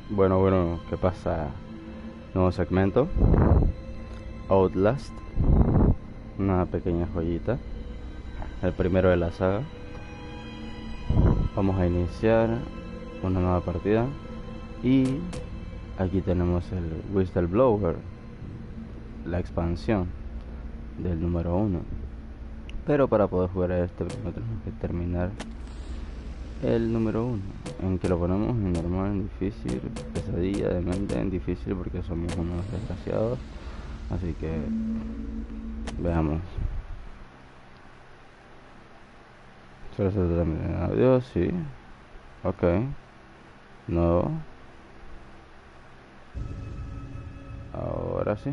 Bueno, ¿qué pasa? Nuevo segmento, Outlast, una pequeña joyita, el primero de la saga. Vamos a iniciar una nueva partida y aquí tenemos el Whistleblower, la expansión del número uno. Pero para poder jugar a este primero tenemos que terminar el número uno. ¿En que lo ponemos? En normal, en difícil, pesadilla, demente, en difícil porque somos unos desgraciados. Así que veamos. Solo se termina el audio, sí. Ok. No. Ahora sí.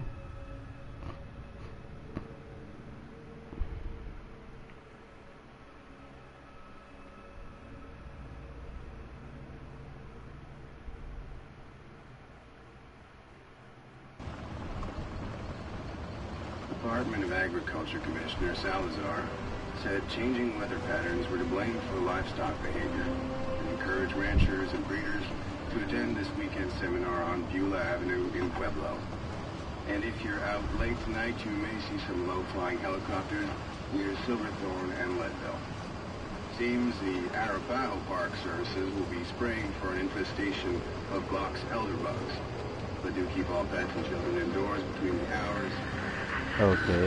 Department of Agriculture Commissioner Salazar said changing weather patterns were to blame for livestock behavior and encouraged ranchers and breeders to attend this weekend seminar on Beulah Avenue in Pueblo. And if you're out late tonight, you may see some low-flying helicopters near Silverthorne and Leadville. Seems the Arapaho Park Services will be spraying for an infestation of box elderbugs. But do keep all pets and children indoors between the hours. Ok.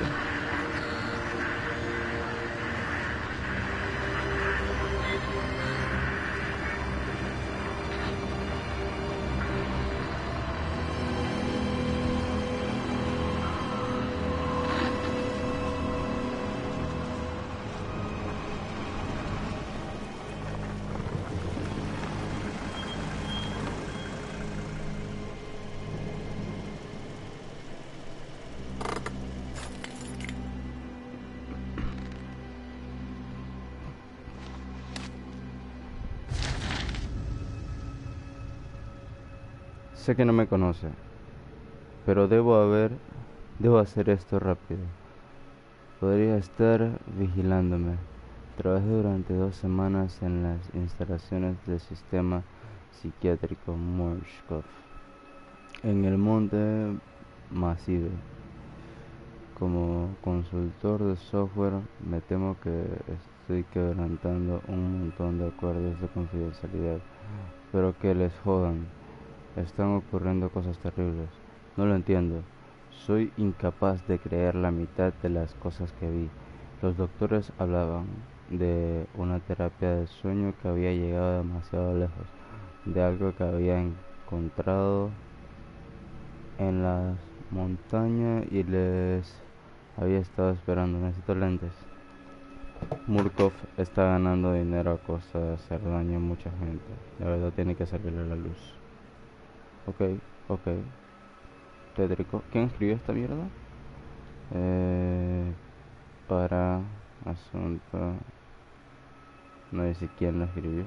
Sé que no me conoce, pero debo hacer esto rápido. Podría estar vigilándome. Trabajé durante 2 semanas en las instalaciones del sistema psiquiátrico Morshkov en el monte Massive. Como consultor de software, me temo que estoy quebrantando un montón de acuerdos de confidencialidad, pero que les jodan. Están ocurriendo cosas terribles. No lo entiendo. Soy incapaz de creer la mitad de las cosas que vi. Los doctores hablaban de una terapia del sueño que había llegado demasiado lejos, de algo que había encontrado en las montañas y les había estado esperando. Necesito lentes. Murkov está ganando dinero a costa de hacer daño a mucha gente. La verdad tiene que salirle a la luz. Ok, ok. Tétrico. ¿Quién escribió esta mierda? Eh, para asunto. No dice quién lo escribió.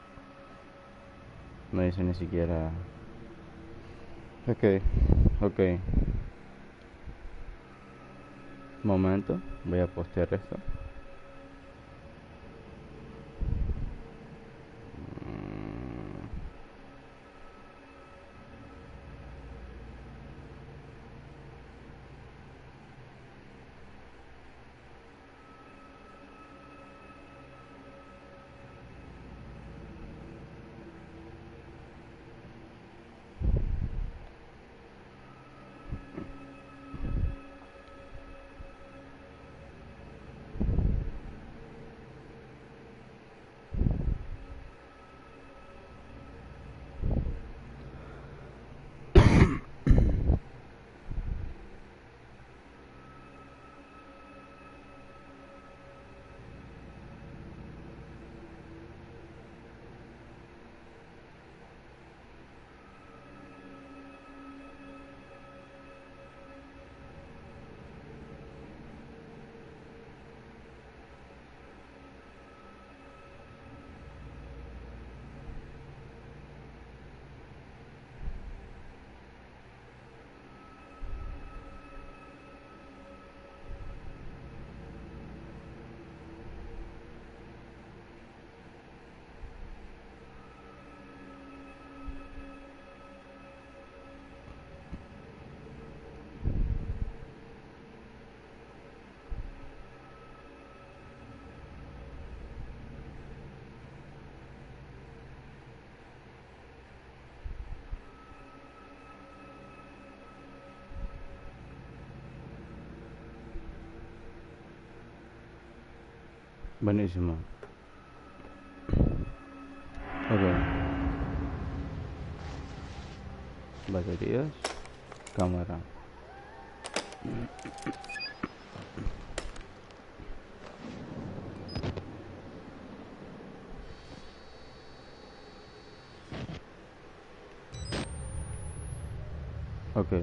No dice ni siquiera. Ok, ok. Momento. Voy a postear esto. Mm, Buenísimo. Ok. Baterías. Cámara. Ok.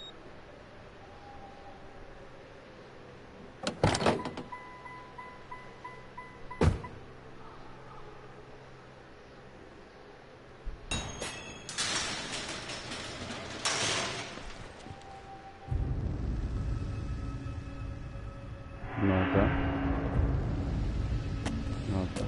Nota. Nota.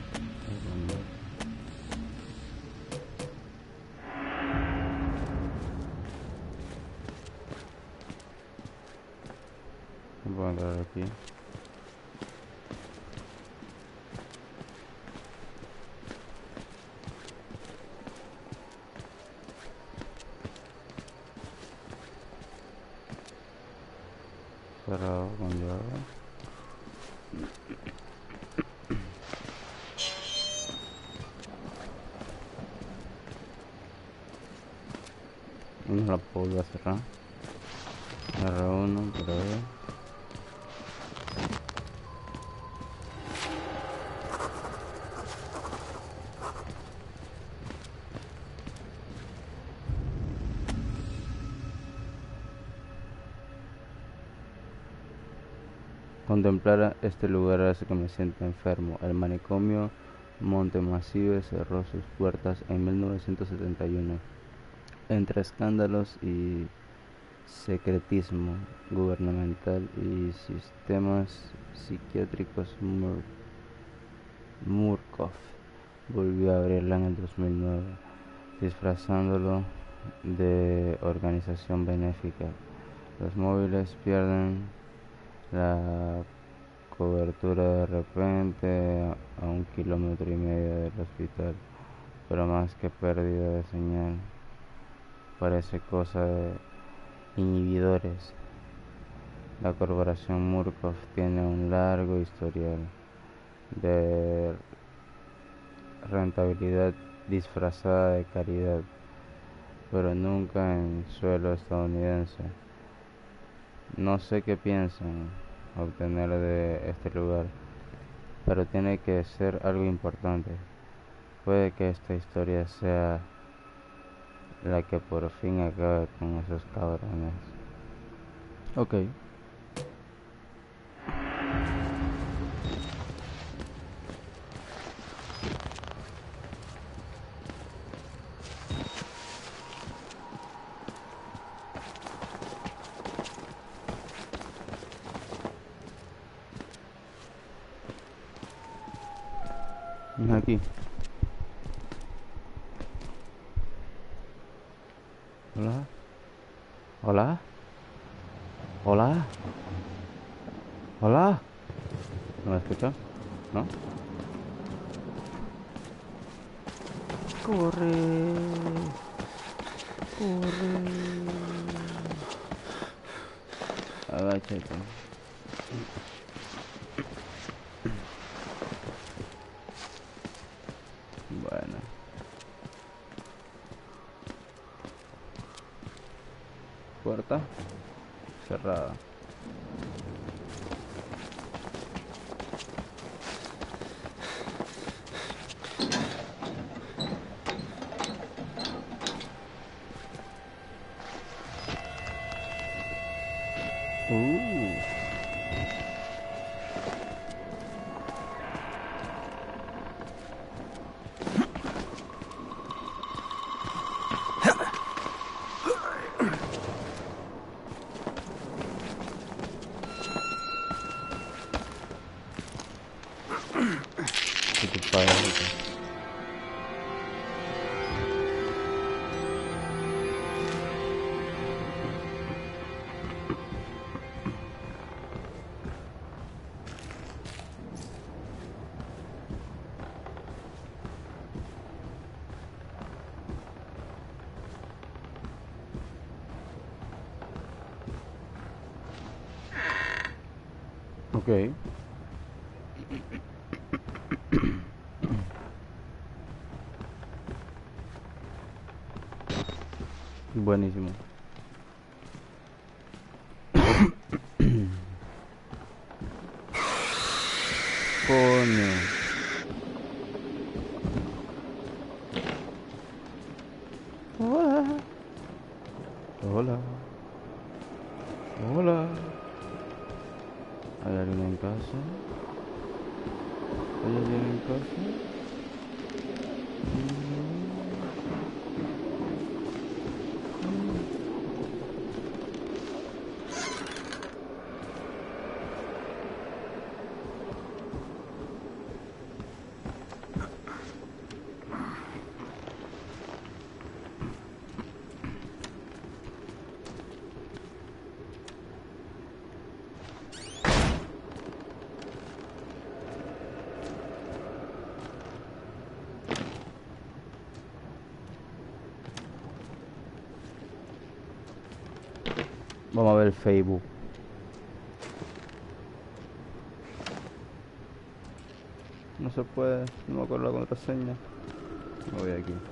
Voy a entrar aquí. Cerrado con llave. No la puedo volver a cerrar. R1, por ahí. Contemplar este lugar hace que me sienta enfermo. El manicomio Monte Massive cerró sus puertas en 1971. Entre escándalos y secretismo gubernamental y sistemas psiquiátricos, Murkoff volvió a abrirla en el 2009, disfrazándolo de organización benéfica. Los móviles pierden la cobertura de repente a 1,5 kilómetros del hospital, pero más que pérdida de señal, parece cosa de inhibidores. La corporación Murkoff tiene un largo historial de rentabilidad disfrazada de caridad, pero nunca en suelo estadounidense. No sé qué piensan obtener de este lugar, pero tiene que ser algo importante. Puede que esta historia sea la que por fin acabe con esos cabrones. Ok. Aquí. Hola. Hola. Hola. Hola. ¿No me escucha? ¿No? Corre. Corre. Agáchate. Bueno. Puerta cerrada. Uh. ¿Qué te parece? Ok. Buenísimo. Coño. Hola. Hola. Hola. ¿Hay alguien en casa? ¿Hay alguien en casa? Vamos a ver el Facebook. No se puede, no me acuerdo la contraseña. Me voy aquí.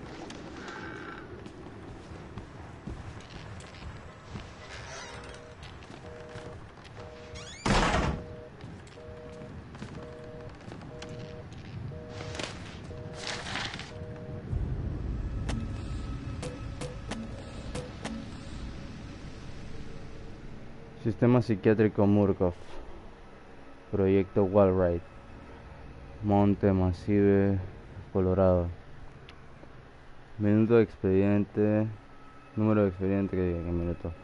Sistema Psiquiátrico Murkoff. Proyecto Wallride. Monte Massive, Colorado. Minuto de expediente. Número de expediente, ¿qué minuto?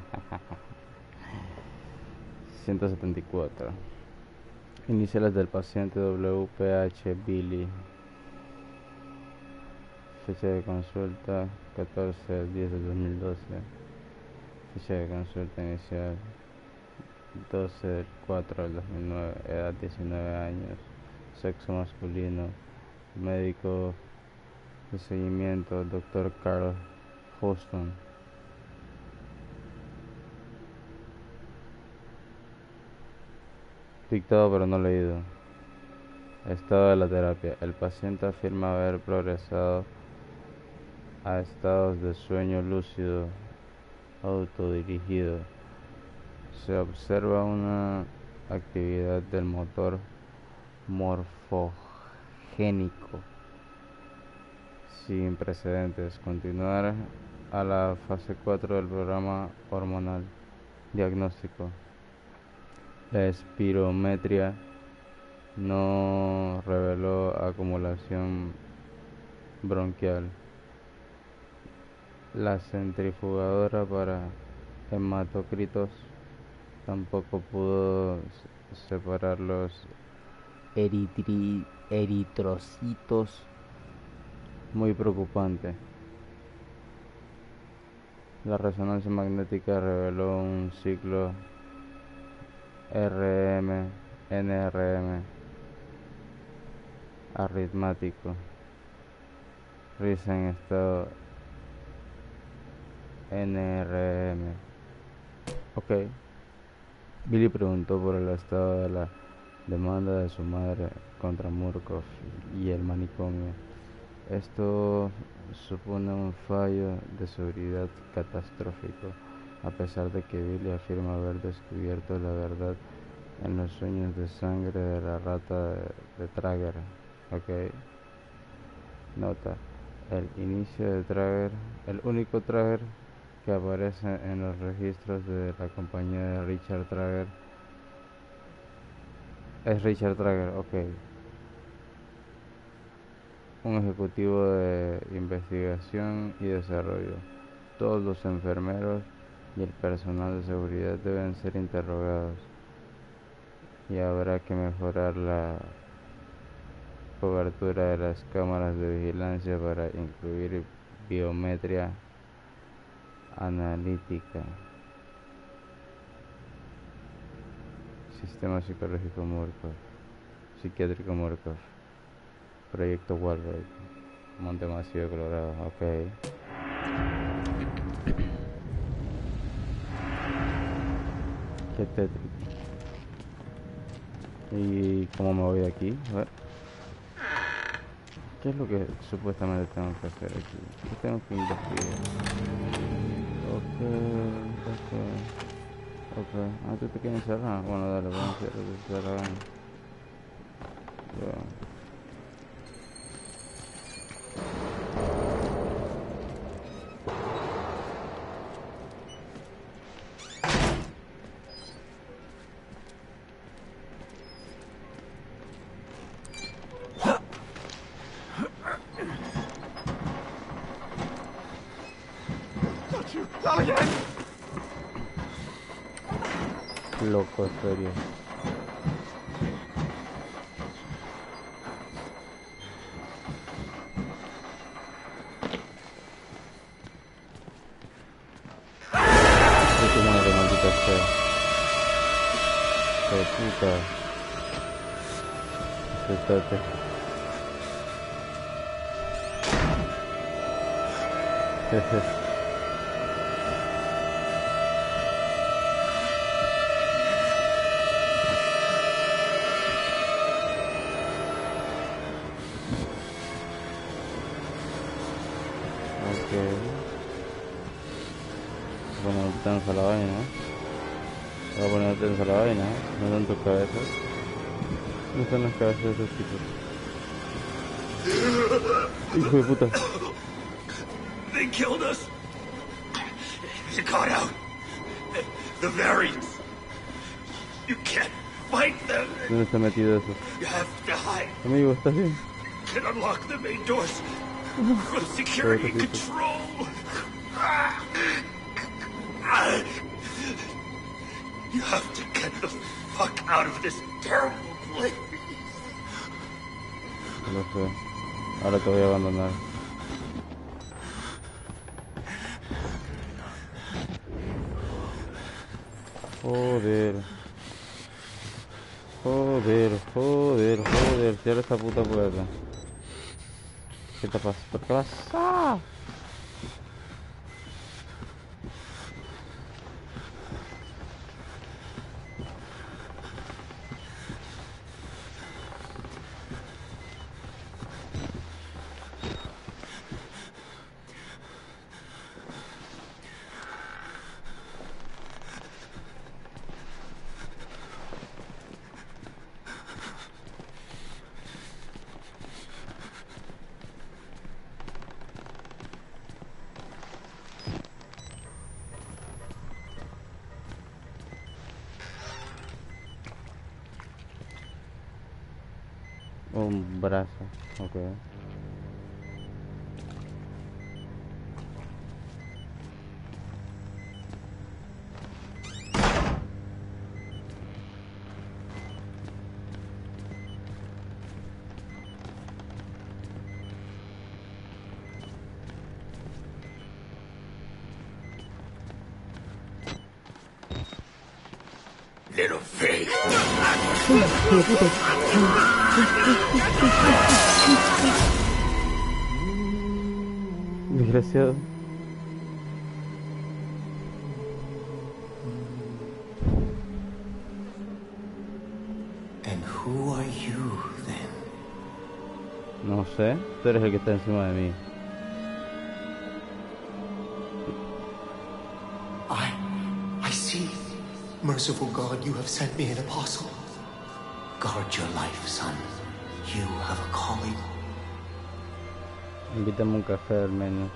174. Iniciales del paciente WPH Billy. Fecha de consulta 14/10/2012. Fecha de consulta inicial 12/4/2009. Edad 19 años. Sexo masculino. Médico de seguimiento Dr. Carl Houston. Dictado pero no leído. Estado de la terapia. El paciente afirma haber progresado a estados de sueño lúcido autodirigido. Se observa una actividad del motor morfogénico sin precedentes. Continuar a la fase 4 del programa hormonal. Diagnóstico. La espirometría no reveló acumulación bronquial. La centrifugadora para hematocritos tampoco pudo separar los eritrocitos. Muy preocupante. La resonancia magnética reveló un ciclo NRM arritmático. Risa en estado NRM. Ok. Billy preguntó por el estado de la demanda de su madre contra Murkoff y el manicomio. Esto supone un fallo de seguridad catastrófico, a pesar de que Billy afirma haber descubierto la verdad en los sueños de sangre de la rata de Trager. Ok. Nota: el inicio de Trager, el único Trager que aparece en los registros de la compañía de Richard Trager es Richard Trager. Ok. Un ejecutivo de investigación y desarrollo. Todos los enfermeros y el personal de seguridad deben ser interrogados, y habrá que mejorar la cobertura de las cámaras de vigilancia para incluir biometría analítica. Sistema psicológico Murkoff. Psiquiátrico Murkoff. Proyecto Wallride. Monte Massive, Colorado. Ok. Qué tétrico. ¿Y cómo me voy de aquí? A ver. ¿Qué es lo que supuestamente tengo que hacer aquí? ¿Qué tengo que investigar? Ok. Ah, tú te quieres encerrar. Bueno, dale, vamos a encerrar. Ya. Loco, serio. De tu madre, maldita sea. Hijo de puta. Aceptate. Jeje. Ok. Bueno, tensa la vaina, ¿eh? Voy a poner tensa la vaina, ¿eh? No están tus cabezas. No están las cabezas de esos tipos. Hijo de puta. They killed us. You got out. The variants. You can't fight them. ¿Dónde está metido eso? You have to hide. Amigo, ¿estás bien? You can unlock the main doors from security control. You have to get the fuck out of this terrible place. Lo sé. Ahora te voy a abandonar. Joder. Cierra esta puta puerta. ¿Qué te pasa? ¿Qué pasa? Un brazo, ok. Little fake. Desgraciado. And who are you then? No sé, tú eres el que está encima de mí. I see. Merciful God, you have sent me an apostle. Guard your life, son. You have a calling. Invítame un café al menos.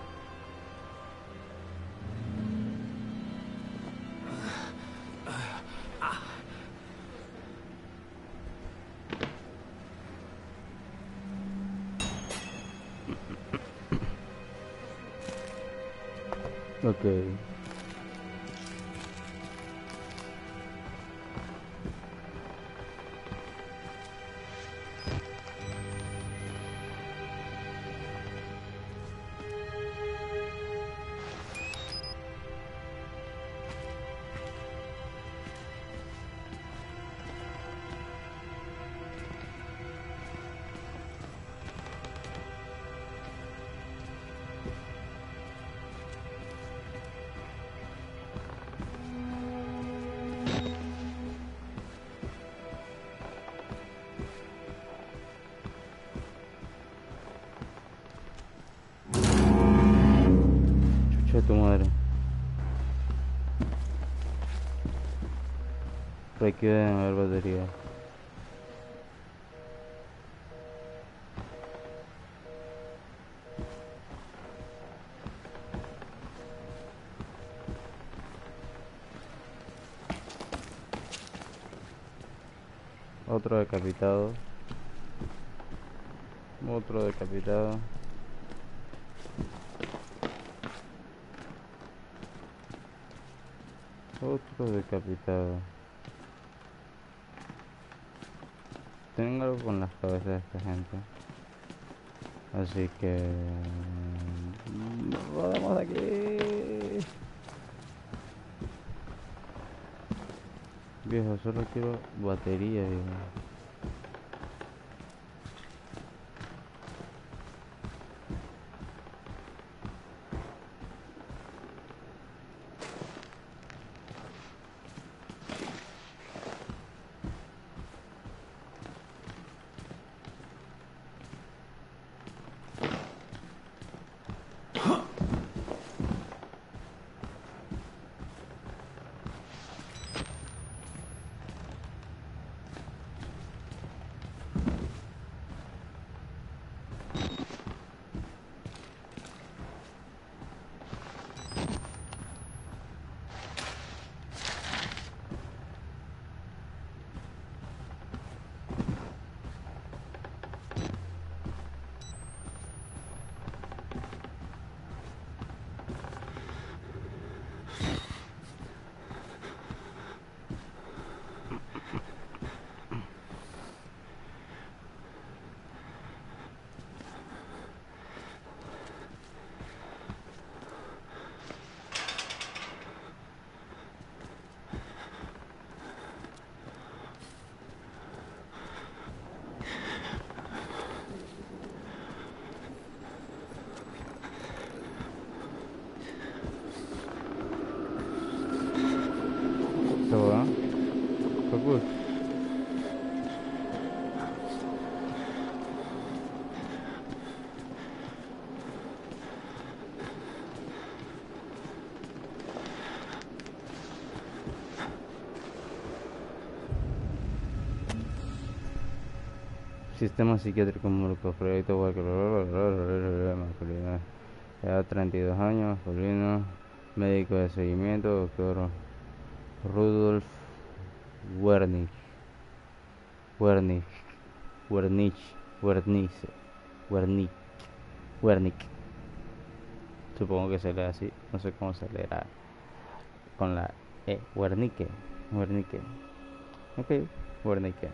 Ok. Chucha de tu madre. Requieren haber batería. Otro decapitado. Otro decapitado. Otro decapitado. Tengo algo con las cabezas de esta gente. Así que... Vamos aquí. Viejo, solo quiero batería, viejo. Todo, Focus. Sistema psiquiátrico Murkoff, proyecto Walker, masculino, edad 32 años, masculino, médico de seguimiento, doctor Rudolf Wernicke, Wernicke, Wernicke, Wernicke, Wernicke, Wernicke. Supongo que se lee así, no sé cómo se leerá con la E, Wernicke, Wernicke, ok, Wernicke.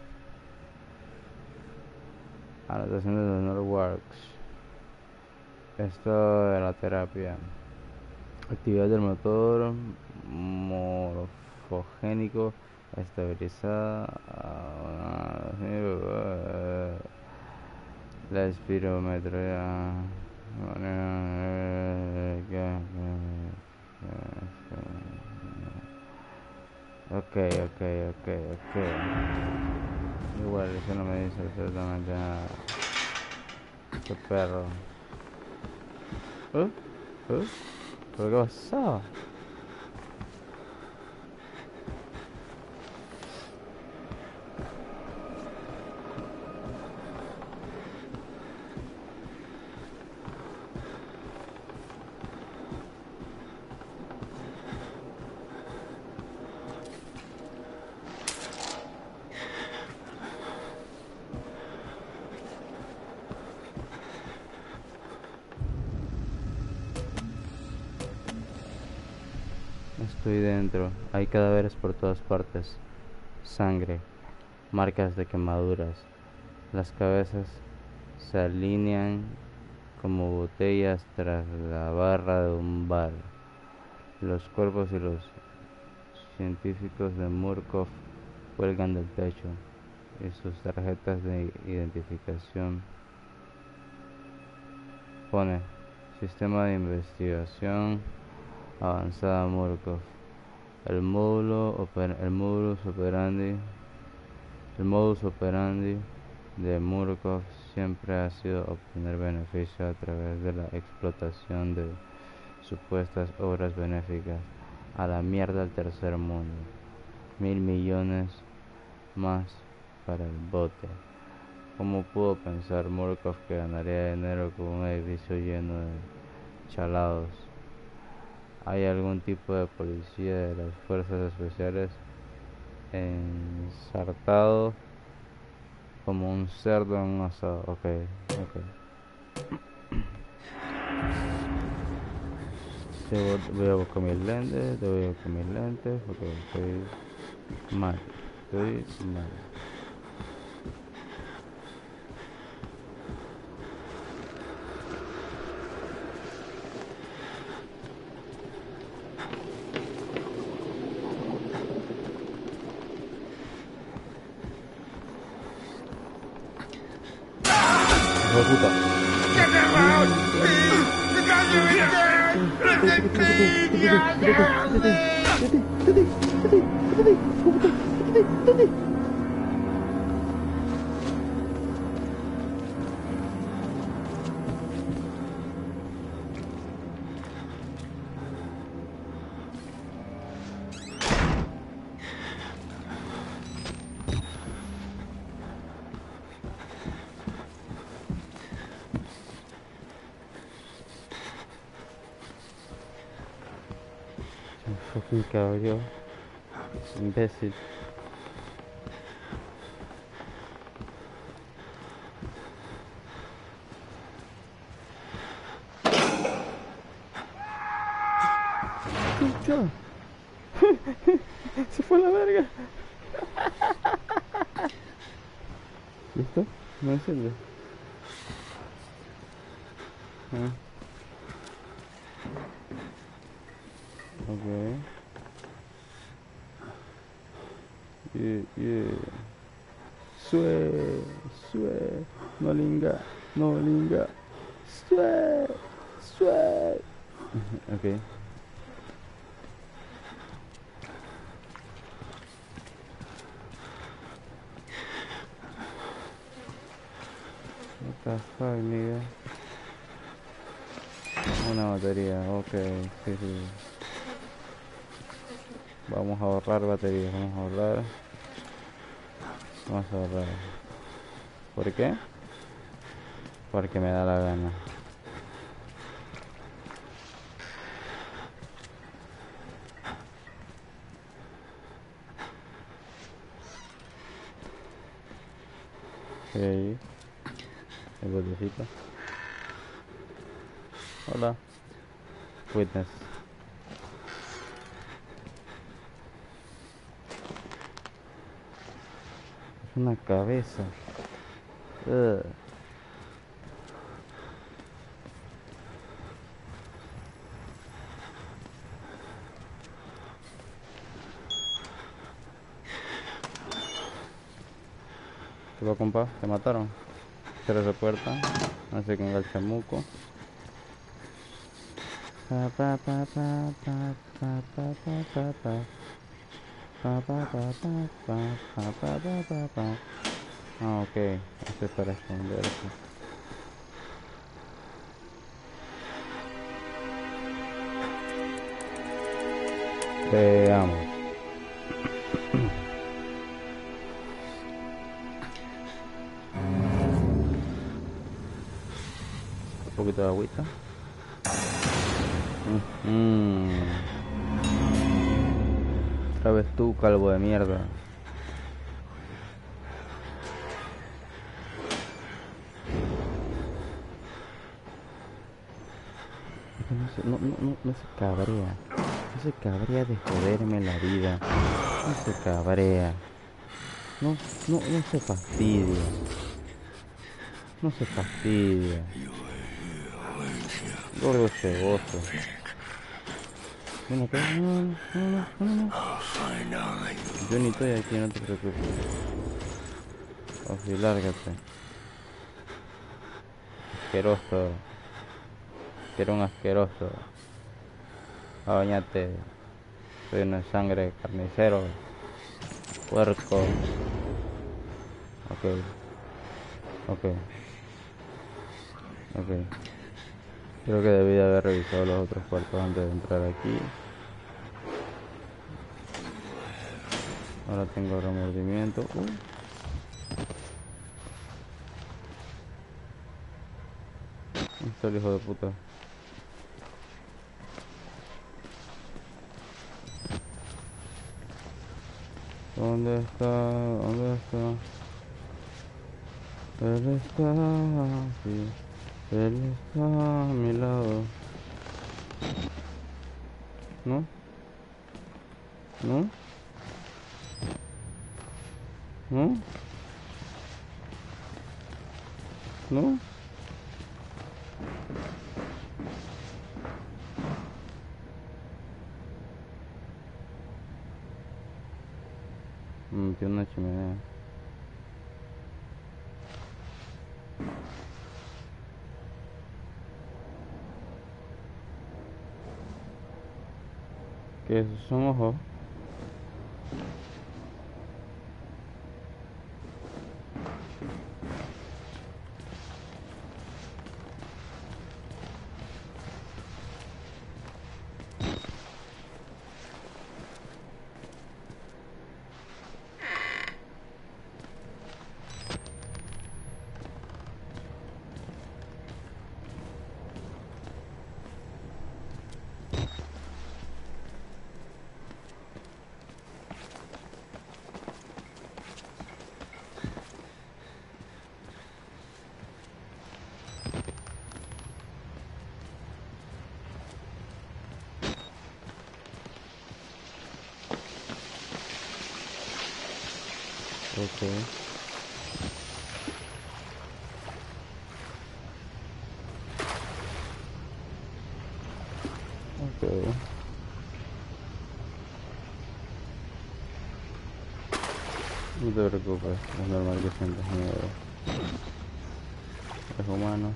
Anotación de Donor Works. Esto de la terapia. Actividad del motor morfogénico estabilizada. La espirometría. Ok. Igual, eso no me dice absolutamente nada. Qué perro. ¿Pero qué pasó? Estoy dentro. Hay cadáveres por todas partes. Sangre. Marcas de quemaduras. Las cabezas se alinean como botellas tras la barra de un bar. Los cuerpos y los científicos de Murkoff cuelgan del techo y sus tarjetas de identificación. Pone Sistema de Investigación Avanzada Murkoff. El modus operandi de Murkoff siempre ha sido obtener beneficio a través de la explotación de supuestas obras benéficas. A la mierda el tercer mundo. $1000 millones más para el bote. ¿Cómo pudo pensar Murkoff que ganaría dinero con un edificio lleno de chalados? ¿Hay algún tipo de policía de las fuerzas especiales ensartado como un cerdo en un asado? Ok. Voy a buscar mis lentes, porque estoy mal. Hijo de puta. Get them out! Please! You can't do it again! Listen, please! You can't! Fucking cabrón. Imbécil. Escucha. Se fue a la verga. ¿Listo? No enciende. Okay. Yeah. Sue. No linga. Sue. Okay. What the fuck, nigga? Una batería, ok, sí. Vamos a ahorrar baterías, vamos a ahorrar. ¿Por qué? Porque me da la gana. ¿Qué hay ahí? El botecito. Hola. Witness. Es una cabeza. Ugh. ¿Qué va, compa? ¿Te mataron? Cierra esa puerta. Así que el chamuco. Ah, ok. Esto es para esconderse. Veamos. Un poquito de agüita. Otra vez tú, calvo de mierda. No se cabrea. No se cabrea de joderme la vida. No se cabrea. No se fastidia. No se fastidia. Gordo ceboso. Bueno, acá. No. Yo ni estoy aquí, no te preocupes. Así, lárgate. Asqueroso. Quiero un asqueroso. Bañate. Soy una sangre carnicero. Puerco. Ok. Creo que debí de haber revisado los otros cuartos antes de entrar aquí. Ahora tengo remordimiento. Está el hijo de puta. ¿Dónde está? ¿Dónde está? Él está aquí. Él está a mi lado. ¿No? ¿No? ¿No? ¿No? Tiene una chimenea. ¿Qué esos son ojos? Okay. Okay. No te preocupes, es normal que sientas miedo. Es humano.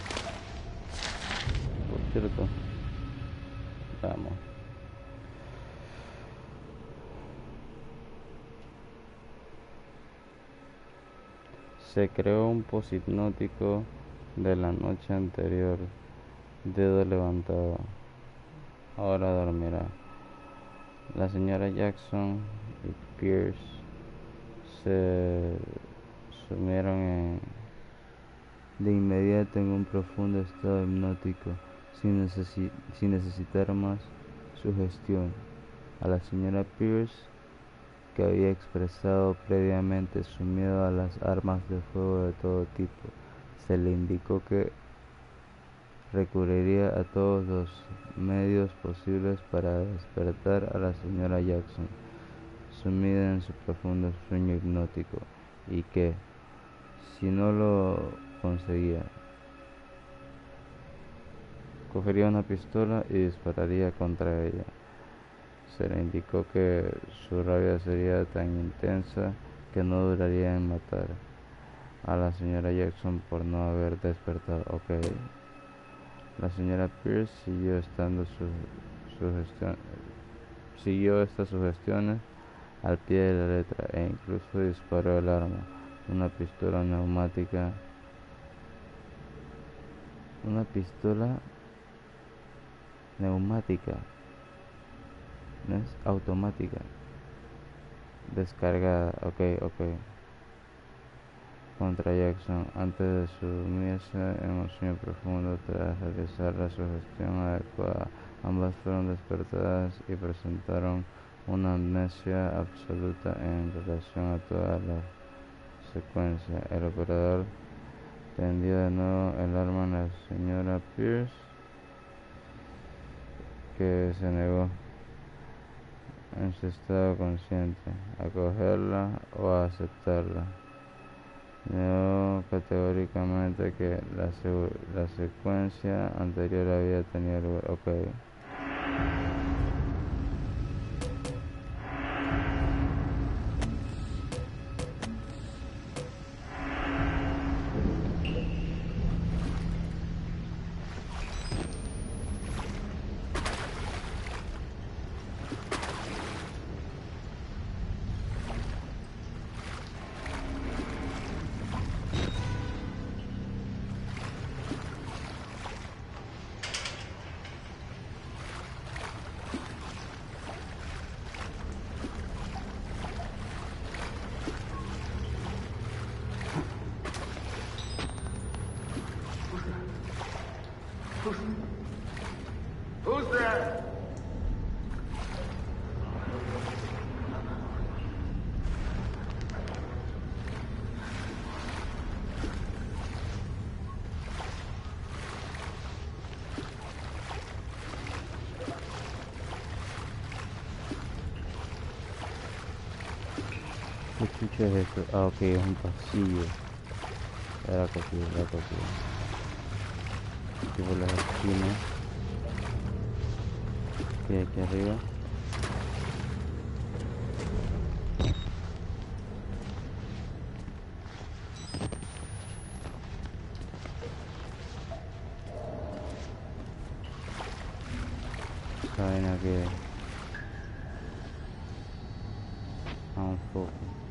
Por cierto. Vamos. Se creó un poshipnótico de la noche anterior. Dedo levantado. Ahora dormirá. La señora Jackson y Pierce se sumieron de inmediato en un profundo estado hipnótico, sin necesitar más sugestión. A la señora Pierce, que había expresado previamente su miedo a las armas de fuego de todo tipo, se le indicó que recurriría a todos los medios posibles para despertar a la señora Jackson, sumida en su profundo sueño hipnótico, y que, si no lo conseguía, cogería una pistola y dispararía contra ella. Se le indicó que su rabia sería tan intensa que no duraría en matar a la señora Jackson por no haber despertado. Okay. La señora Pierce siguió estas sugestiones al pie de la letra e incluso disparó el arma, una pistola neumática. Una pistola neumática, no es automática, descargada. Okay. Contra Jackson antes de sumirse en un sueño profundo. Tras realizar la sugestión adecuada, ambas fueron despertadas y presentaron una amnesia absoluta en relación a toda la secuencia. El operador tendió de nuevo el arma a la señora Pierce, que se negó, en su estado consciente, a cogerla o a aceptarla. Negó categóricamente que la secuencia anterior había tenido lugar. Okay. Who's there? ¿Qué chucha es esto? Ah, ok, es un pasillo. Era copiado, era copiado. Aquí por las esquinas. ¿Qué hay aquí arriba? Esta vaina que... Ah, un foco.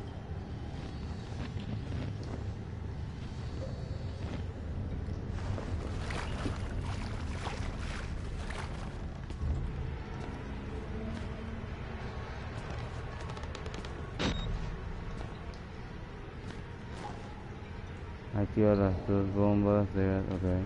Activa las dos bombas de... ok.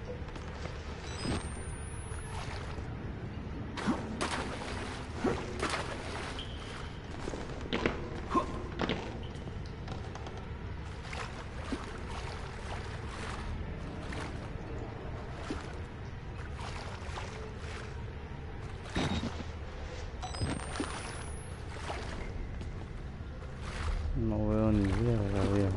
No veo ni verga, viejo.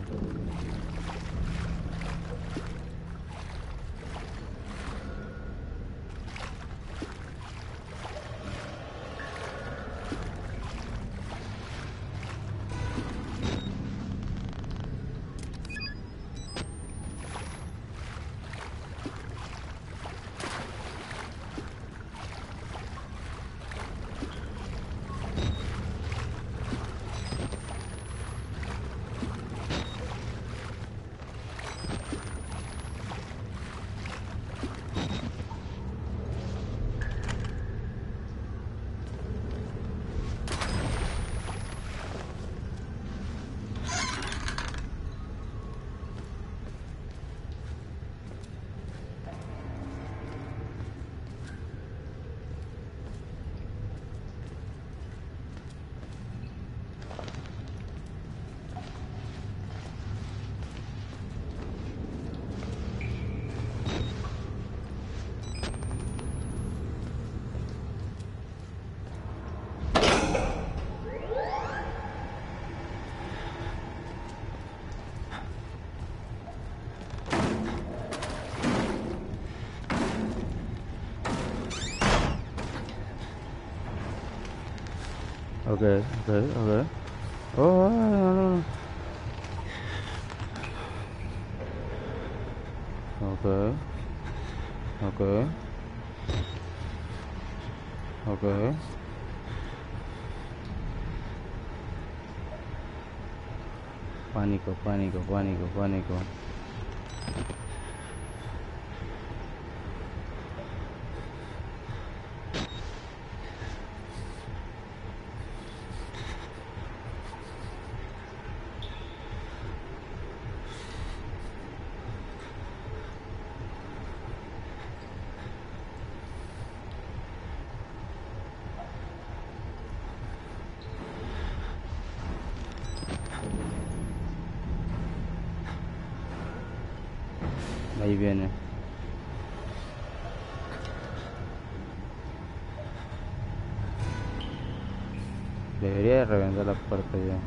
Ok, ok, ok. Oh, no, no, no. Ok. Ok. Ok. Pánico, pánico, pánico, pánico. Ahí viene. Debería de reventar la puerta ya.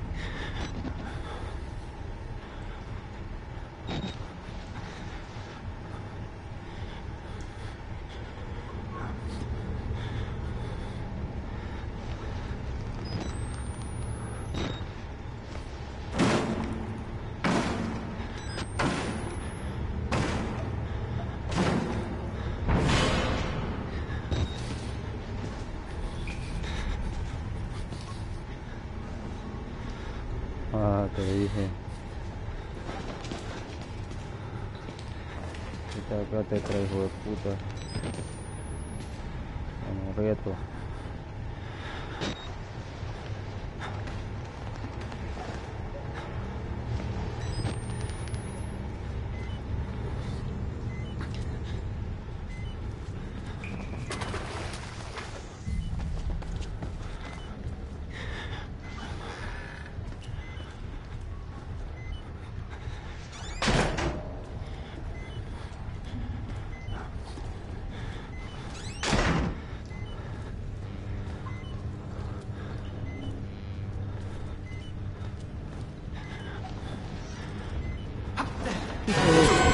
Ah, te lo dije. Acá te trae, hijo de puta. Bueno, reto.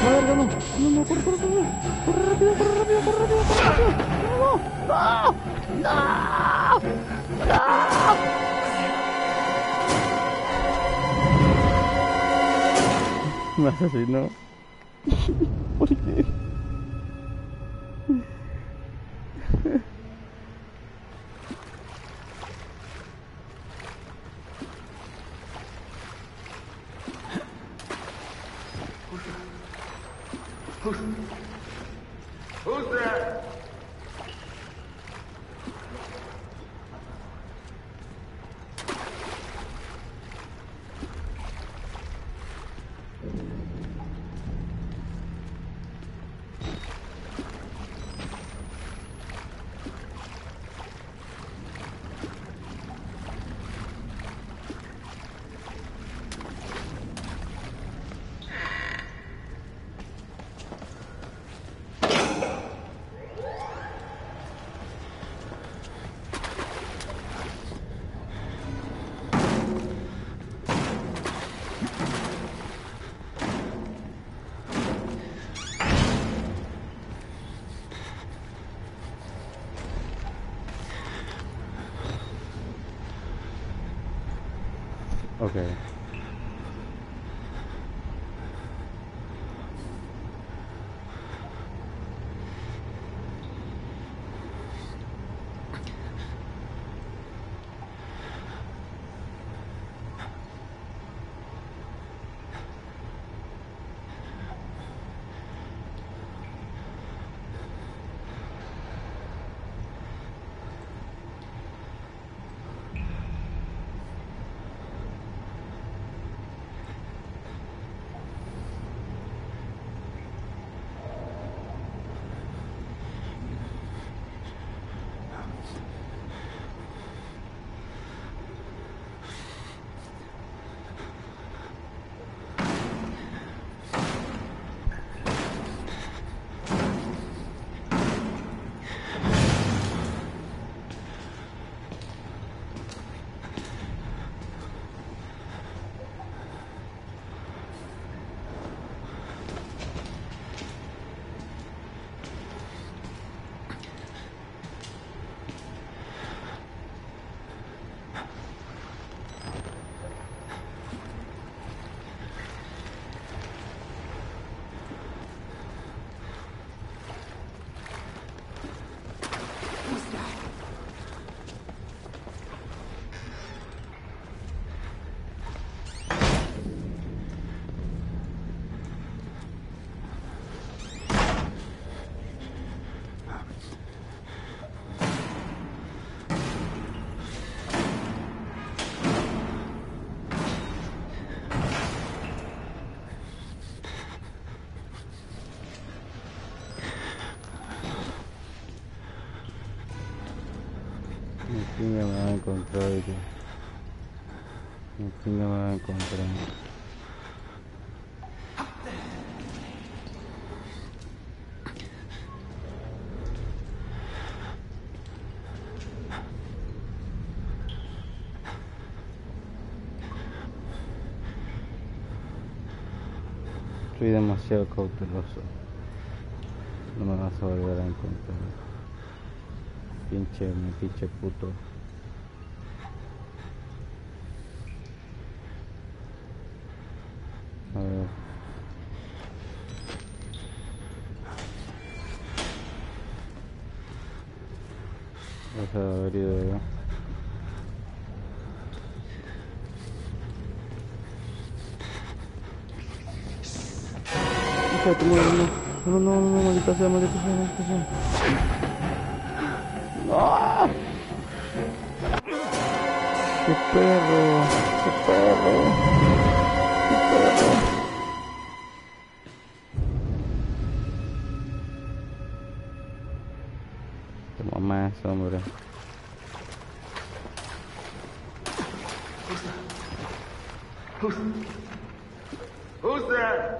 verga, no, no, no, corre, corre, corre, corre rápido, corre rápido, corre rápido, corre rápido, no, no, no, no. Me asesinó. ¿Por qué? Who's there? Okay. Mi chinga me va a encontrar, oye. Mi chinga me va a encontrar. Soy demasiado cauteloso. No me vas a volver a encontrar. Mi pinche puto. A ver. Vas a haber ido yo. Espérate, no, maldita sea, maldita sea, maldita sea. ¡No! ¡Qué perro! ¡Qué perro! ¡Qué perro! ¡Qué mamá es, hombre! Who's there?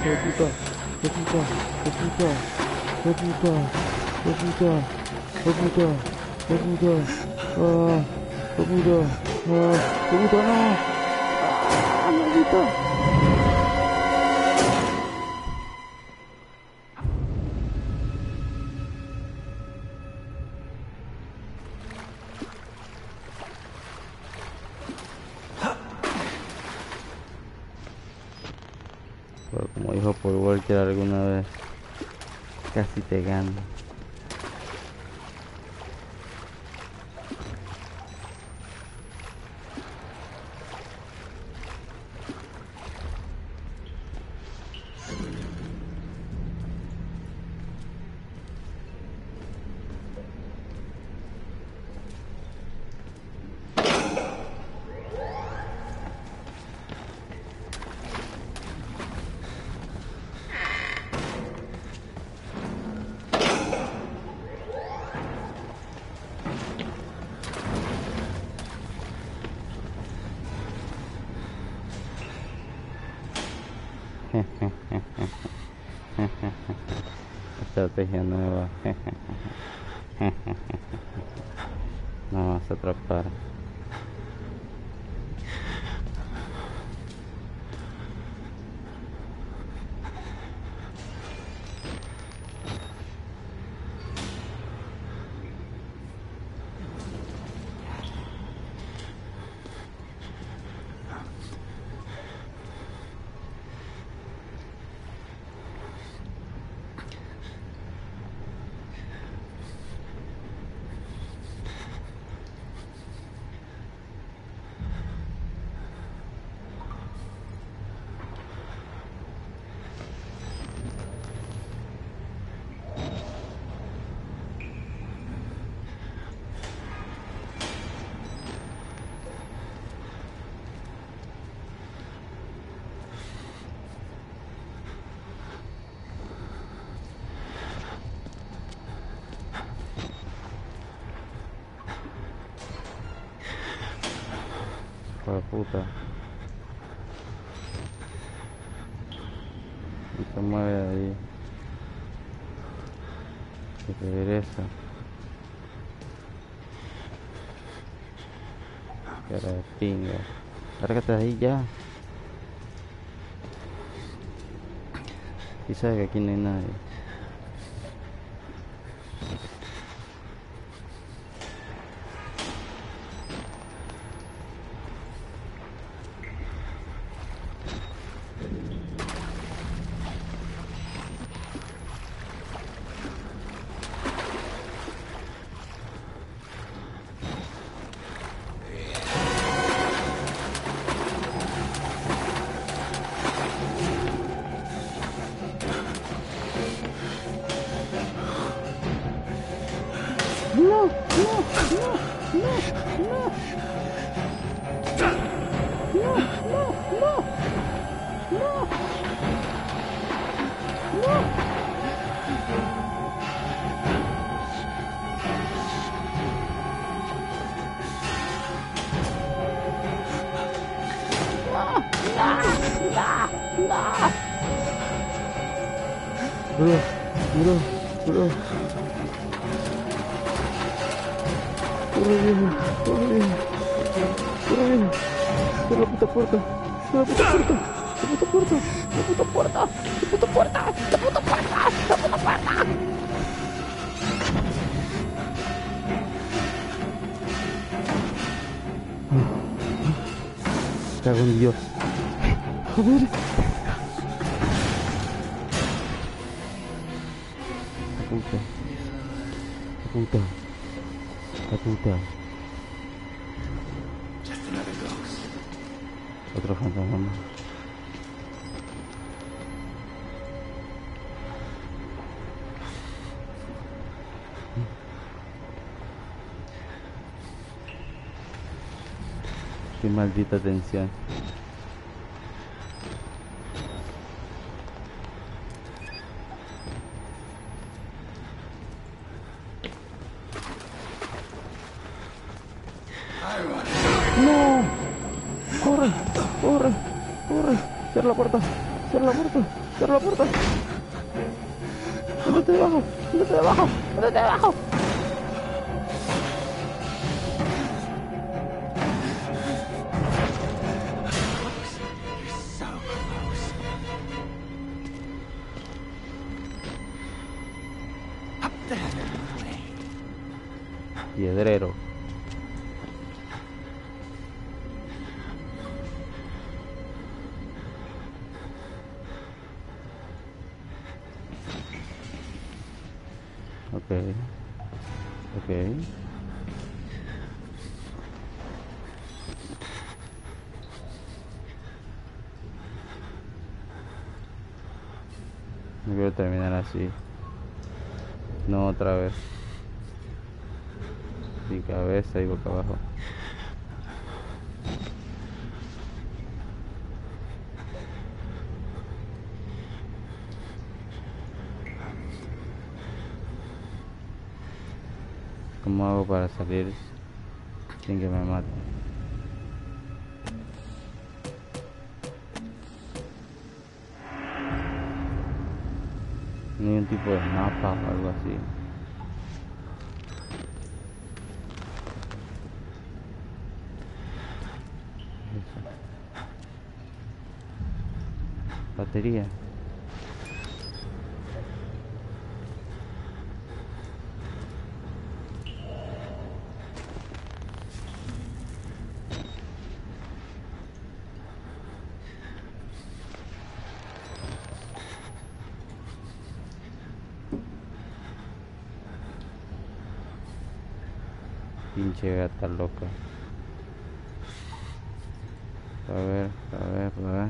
puta, qué puta, qué puta, qué puta, qué puta, qué puta, qué puta, qué puta, qué puta, no, maldita. Pero como dijo Paul Walker alguna vez, casi te gano. Estrategia nueva. No vas a atrapar. Hijo de puta. No se mueve de ahí. Se regresa. Cara de pinga. Lárgate de ahí ya. Y sabe que aquí no hay nadie. Bro. Corre viejo. Cierra la puta puerta. Cago en Dios. Joder. Apunta. Otro fantasma. Qué maldita tensión. No, corre. Cierra la puerta. Cierra la puerta. Métete debajo. Métete debajo. Métete debajo. So close. Up that way. Piedrero. Ok. Ok. No quiero terminar así. No otra vez. Sin cabeza y boca abajo. ¿Cómo hago para salir sin que me maten? Ni un tipo de mapa o algo así. Eso. Batería. Pinche gata loca. A ver, a ver, a ver.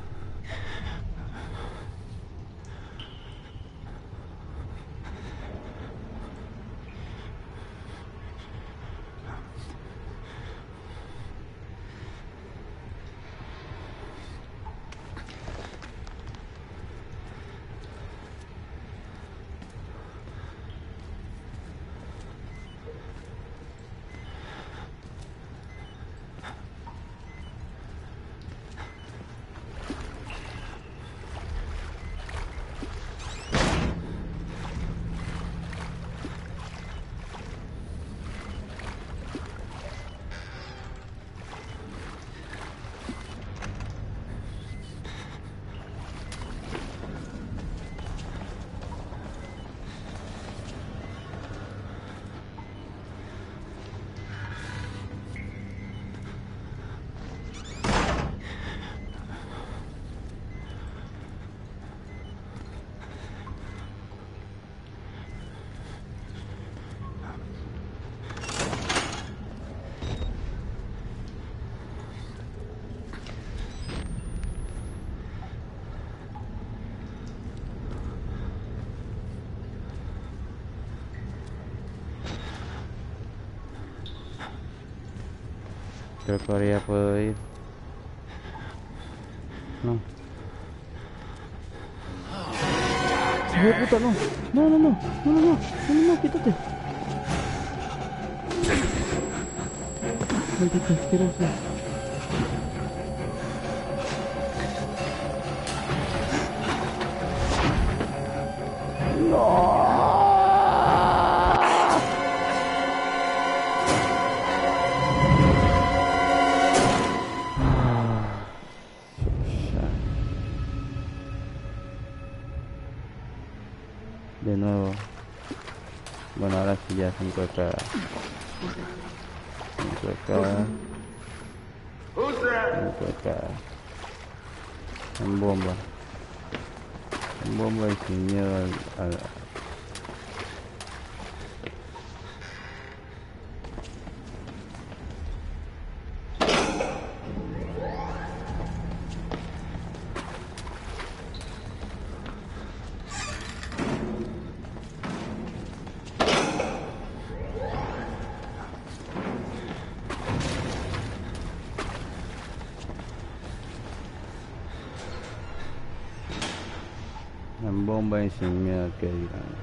Creo que ahora ya puedo ir. No. ¡Ay, puta, no! ¡No, no, no! ¡No, no, no! ¡No, no, no! ¡Quítate! ¡Maldito asqueroso! De nuevo. Bueno, ahora sí ya 5 acá. 5 acá. 5 acá. En bomba. En bomba y sin miedo al... En bomba y sin miedo que digan.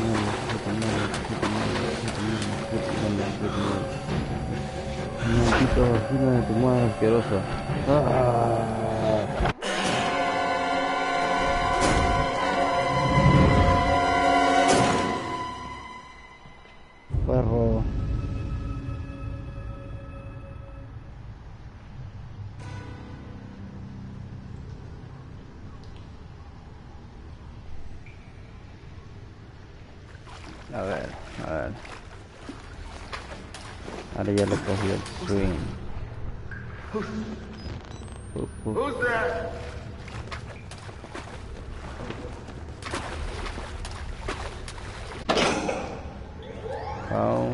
Maldito vagina de tu madre asquerosa. ¡Ah! Perro. A ver. Ahora ya le cogí el swing. Who's there? Au.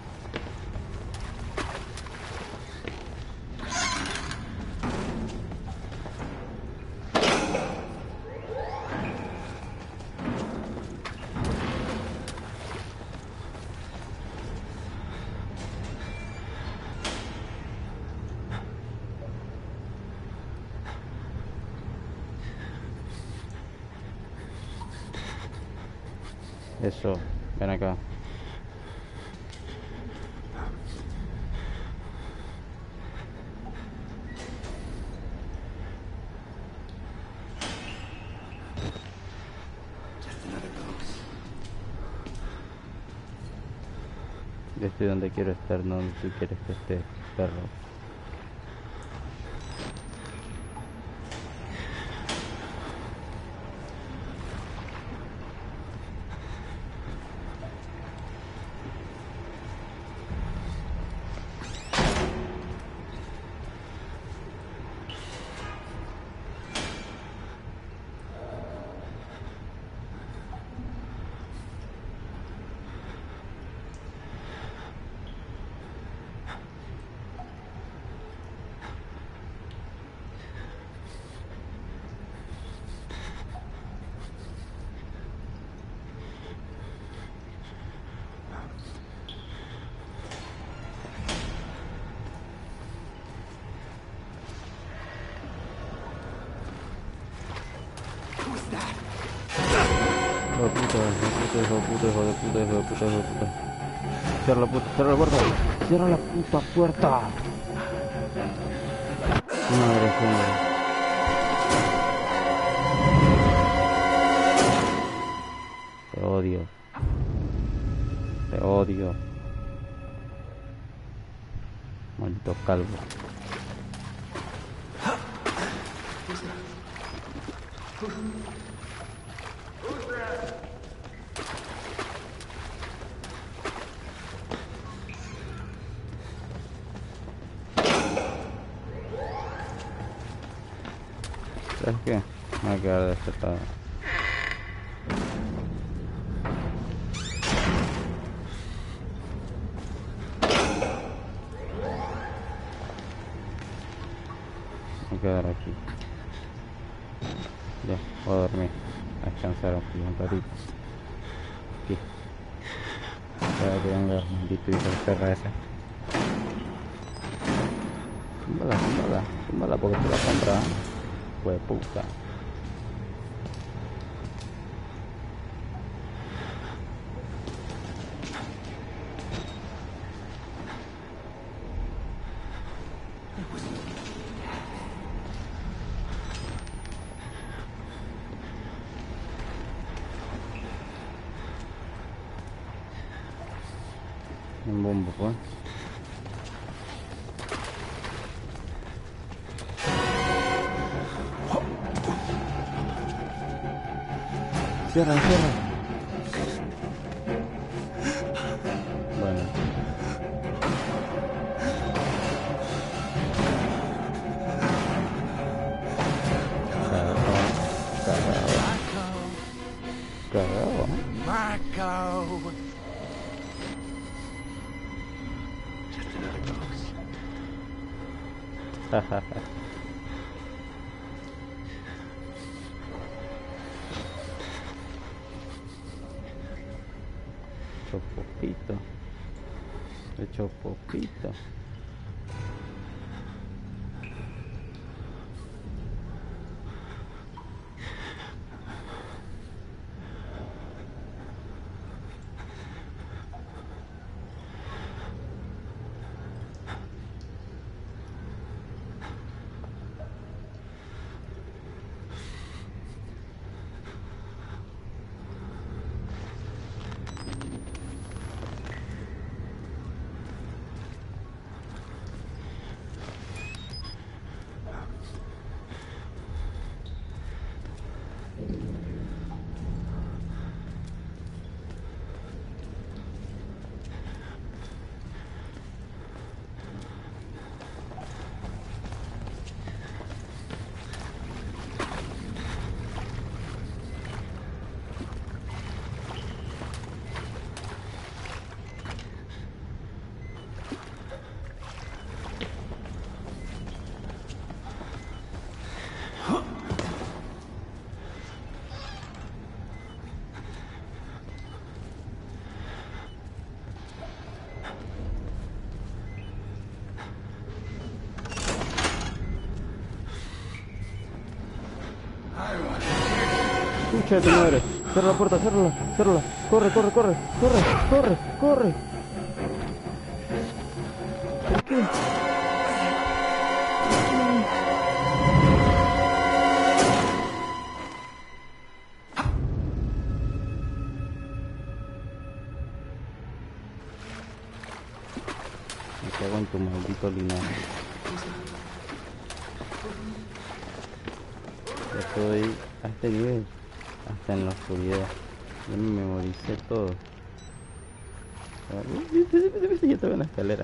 Eso, ven acá. Yo estoy donde quiero estar, no donde tú quieres que esté, perro. Hijo de puta. Cierra la puerta. Cierra la puta puerta. Madre mía. Te odio. Maldito calvo. ¿Sabes qué? Me voy a quedar despertado. Me voy a quedar aquí. Ya, voy a dormir. A descansar un ratito. Aquí. Espera que venga el maldito hijo de perra ese. Túmbala porque te la compra. Hue puta. Un bombo, pues. Cierra. Bueno. Cagado. Marco. Hecho popito. concha de tu madre. Cierra la puerta, ciérrala. Corre. ¿Por qué? Me cago en tu maldito linaje. Ya estoy a este nivel, hasta en la oscuridad. Ya me memoricé todo. Ya estaba en la escalera.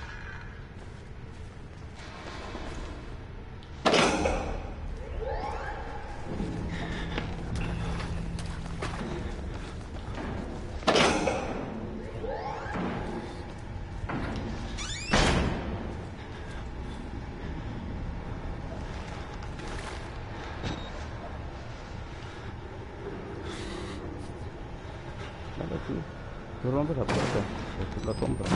Tú rompes la puerta, tú la compras.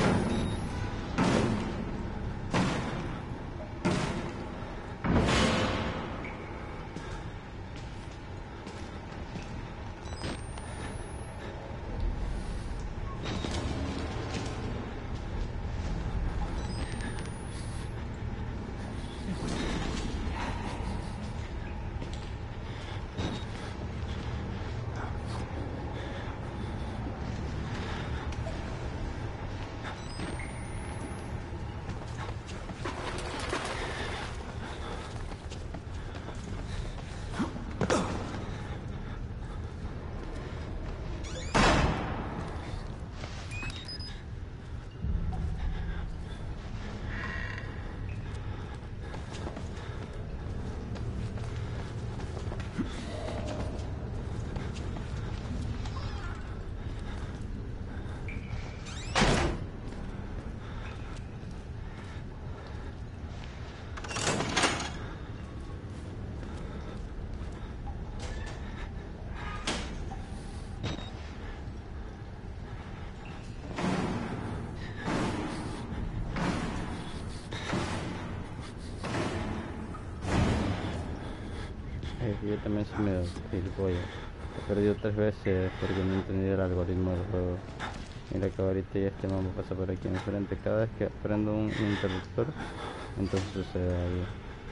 Yo también soy medio gilipollas. He perdido 3 veces porque no entendí el algoritmo del juego. Mira que ahorita ya este mambo pasa por aquí enfrente. Cada vez que prendo un interruptor, entonces sucede ahí.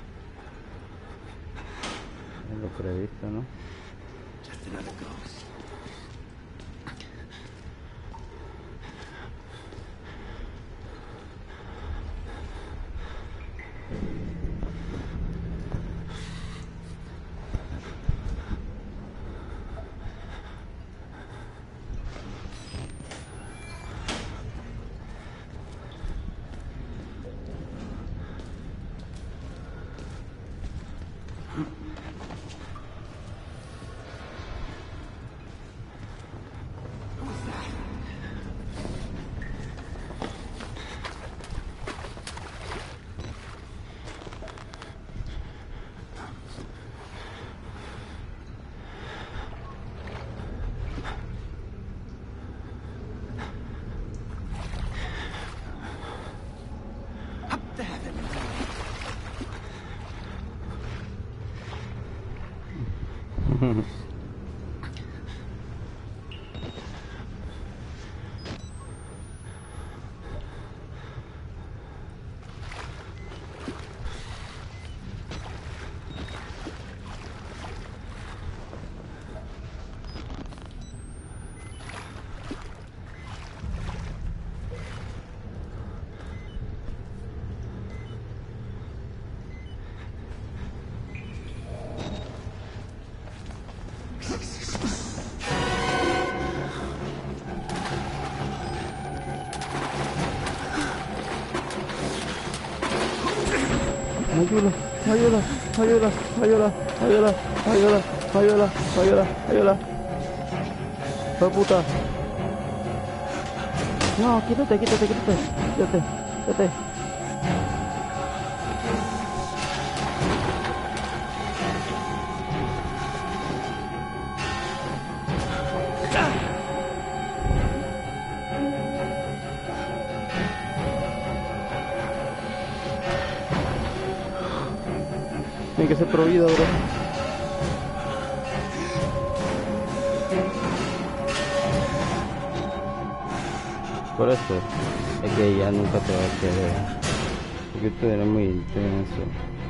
Es lo previsto, ¿no? Ayuda. ¡Oh, puta! No, quítate. Tiene que ser prohibido, bro. Por eso es que ella nunca te va a querer. Porque tú eres muy intenso.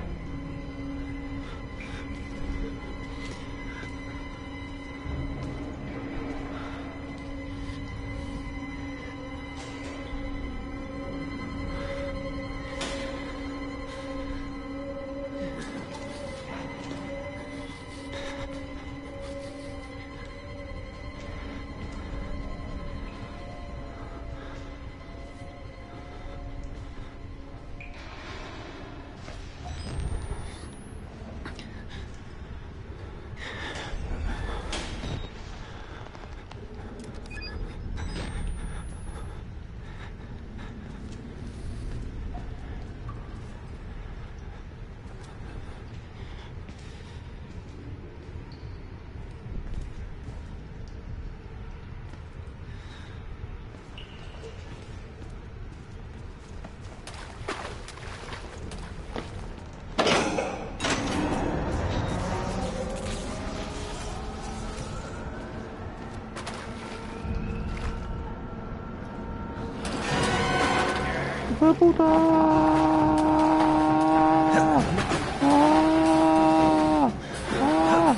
¡Hijo de puta! ¡Ah! ¡Ah!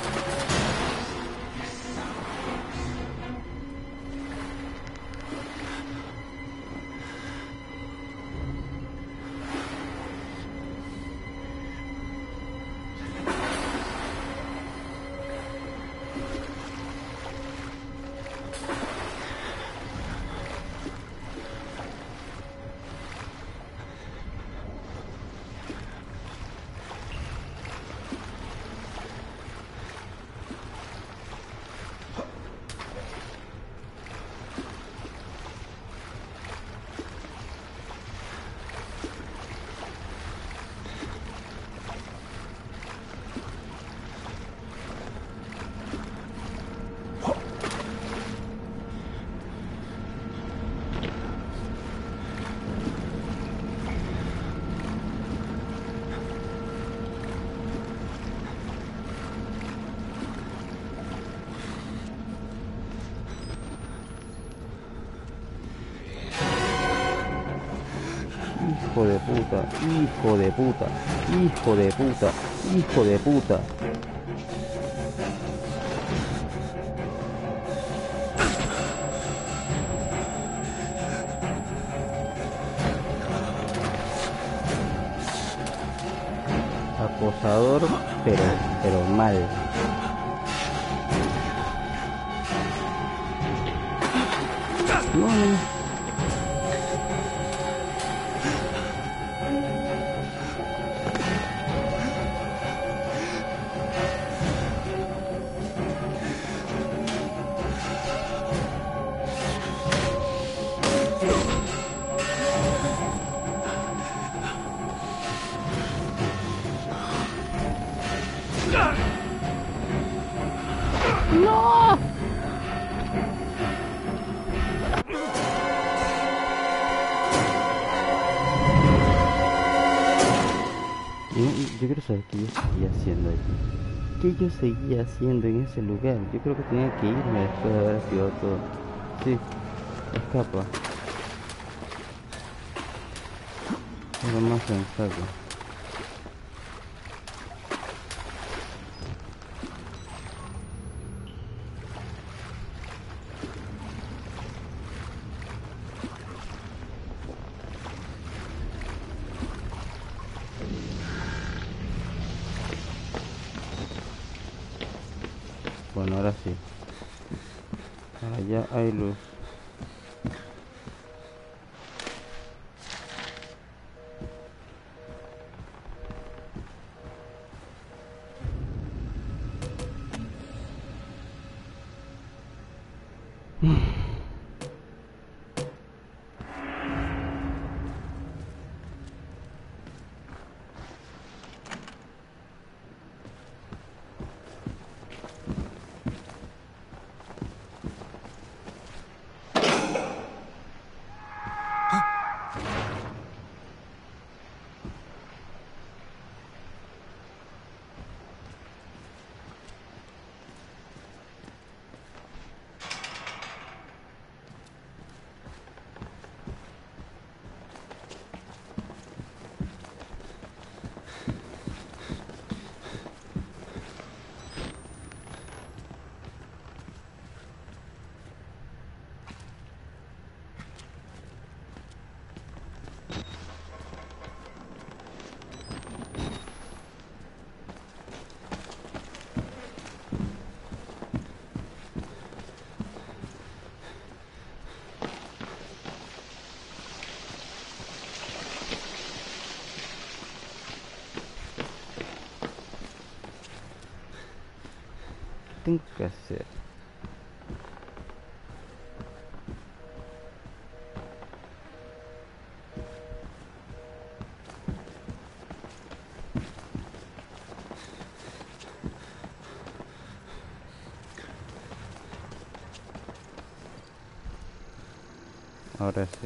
Hijo de puta, hijo de puta, hijo de puta, hijo de puta. Acosador, pero mal. No, no. ¡No! Yo quiero saber qué yo seguía haciendo allí. ¿Qué yo seguía haciendo en ese lugar? Yo creo que tenía que irme después de haber activado todo. Sí, escapa. Es lo más sensato. Bueno, ahora sí. Ahora ya hay luz. tengo que hacer? Ahora sí.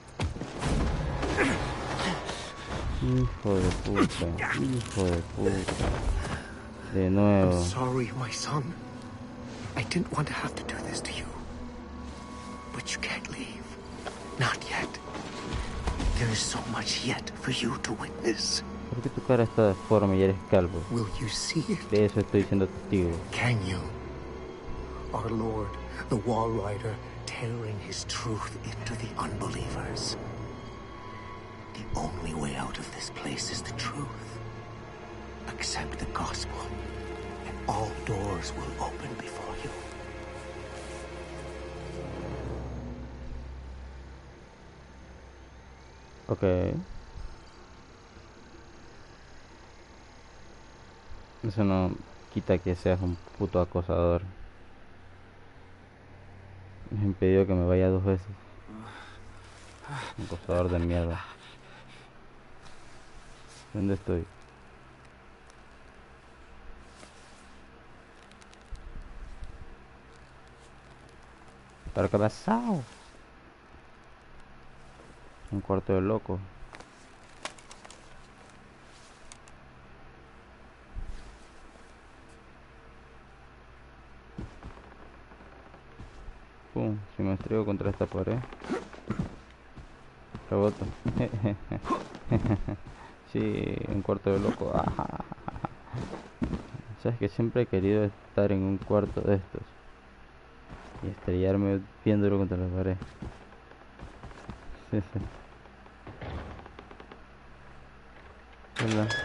Hijo de puta, hijo de puta. De nuevo. I'm sorry, my son. I didn't want to have to do this to you. But you can't leave. Not yet. There is so much yet for you to witness. ¿Por qué tu cara está deforme y eres calvo? Will you see it? De eso estoy siendo testigo. Can you? Our Lord, the Wall Rider, tearing his truth into the unbelievers. The only way out of this place is the truth. Accept the gospel, and all doors will open before you. Ok. Eso no quita que seas un puto acosador. Me ha impedido que me vaya 2 veces. Un acosador de mierda. ¿Dónde estoy? ¿Pero qué ha pasado? Un cuarto de loco. Pum, si me estrello contra esta pared, reboto. Sí, un cuarto de loco. Sabes que siempre he querido estar en un cuarto de estos y estrellarme viéndolo contra la pared. Hola.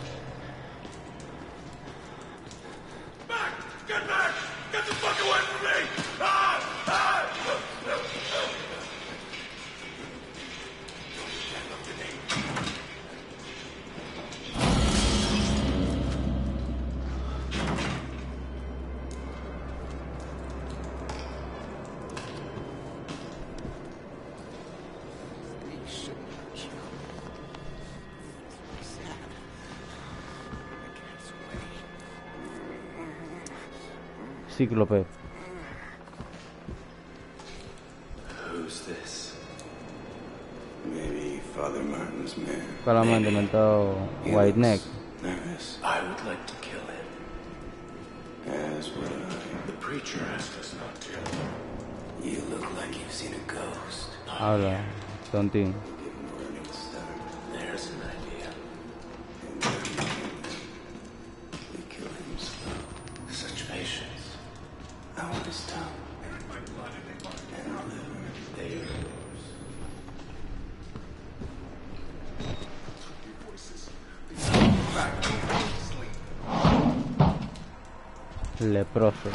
Get back! Get the fuck away from me! Ah! Ah! Cíclope. Who's this? Maybe Father Martin's man. Claramente mentado He White Neck. looks nervous. I would like to kill him. As would I. The preacher asked us not to. You look like you've seen a ghost. Habla, tontín. Give him a running start. There's an idea. And then we kill him slow. Such patience. I want his tongue. And liver. They are yours. Leproso.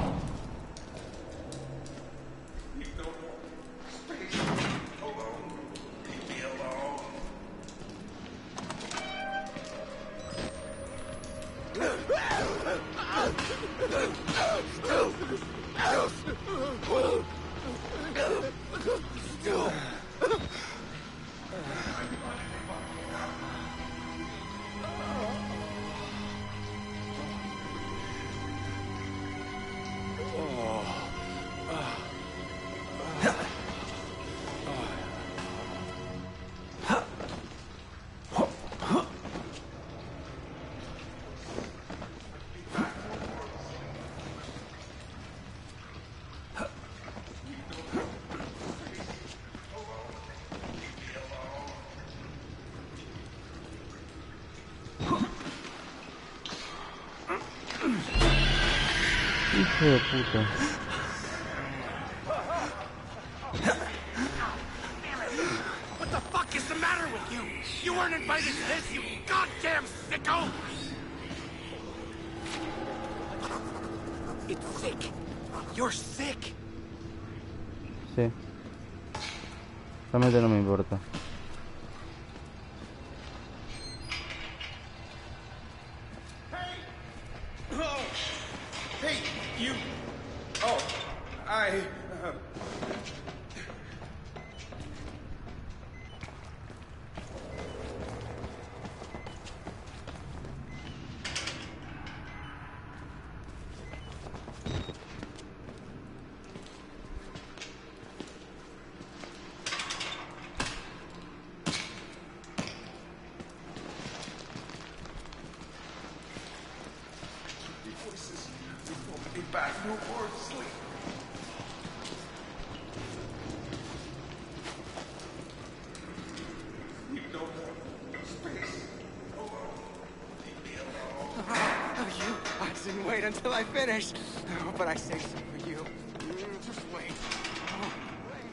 Hijo de puta. What the fuck is the matter with you? You weren't invited to this, you goddamn sicko! It's sick. You're sick. Sí. Realmente no me importa. Hey, No more sleep. Need no more space. Alone. Leave me alone. I didn't wait until I finished. Oh, but I saved some for you. Just wait. Oh, wait.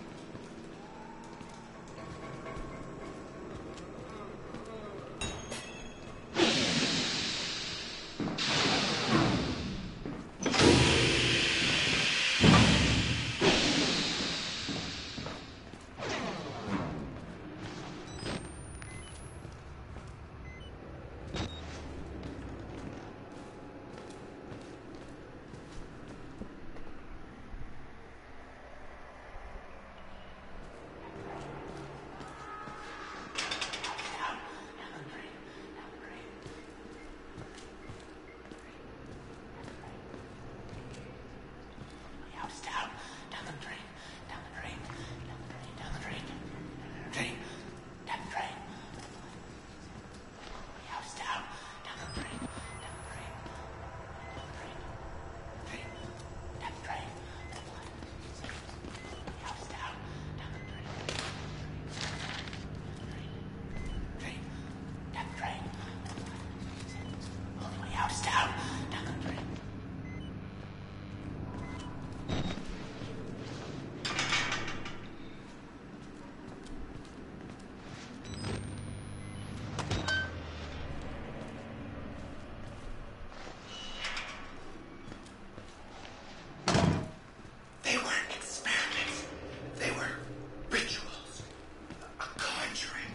They weren't experiments. They were rituals. A conjuring.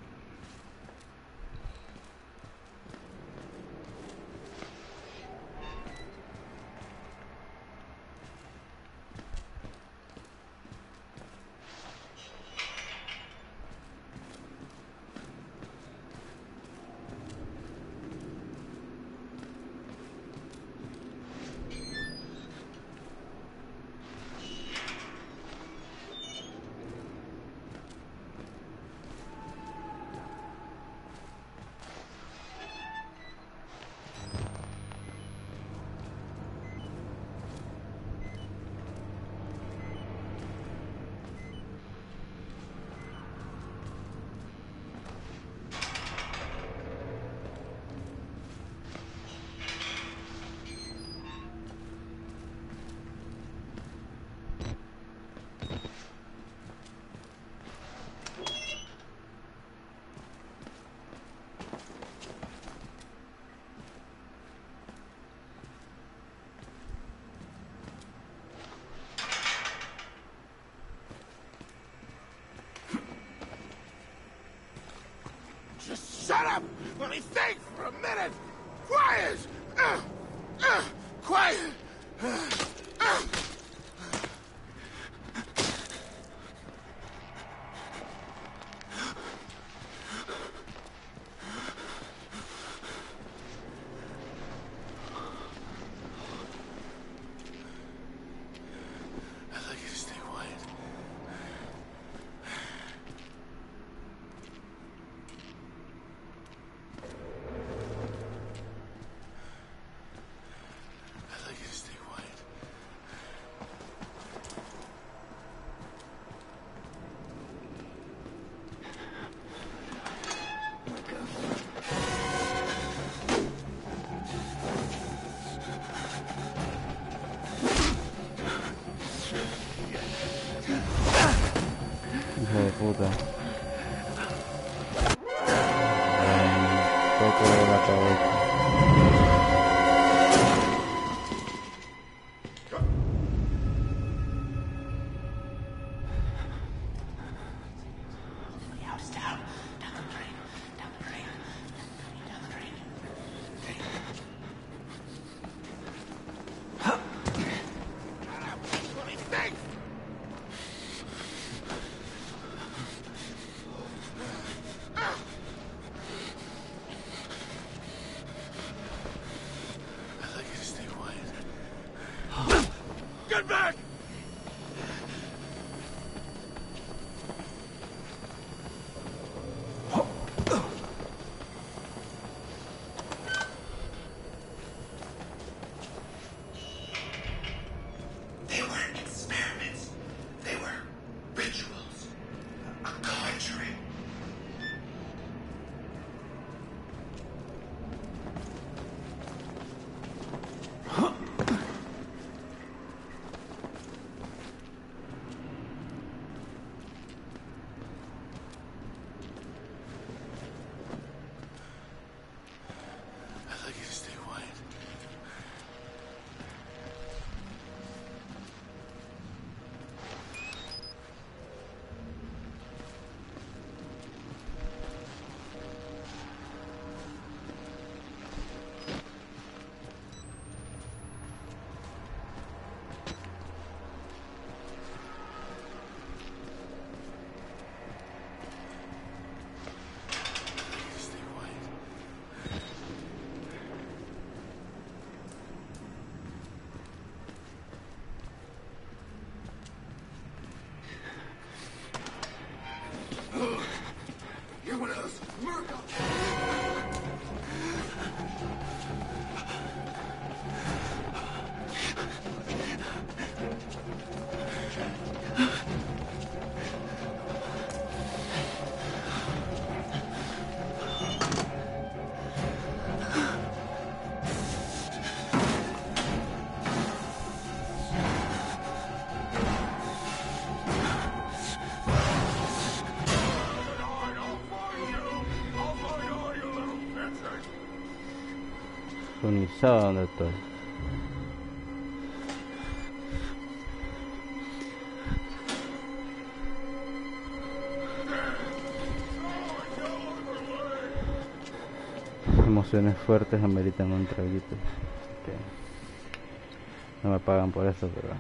Just shut up! Let me think for a minute! Quiet! Quiet! I'd like you to stay quiet. I'd like you to stay quiet. Hija de puta. Poco de la cabeza. Let me think! Tú ni sabes dónde estoy. Emociones fuertes ameritan un traguito. Okay. No me pagan por eso, pero...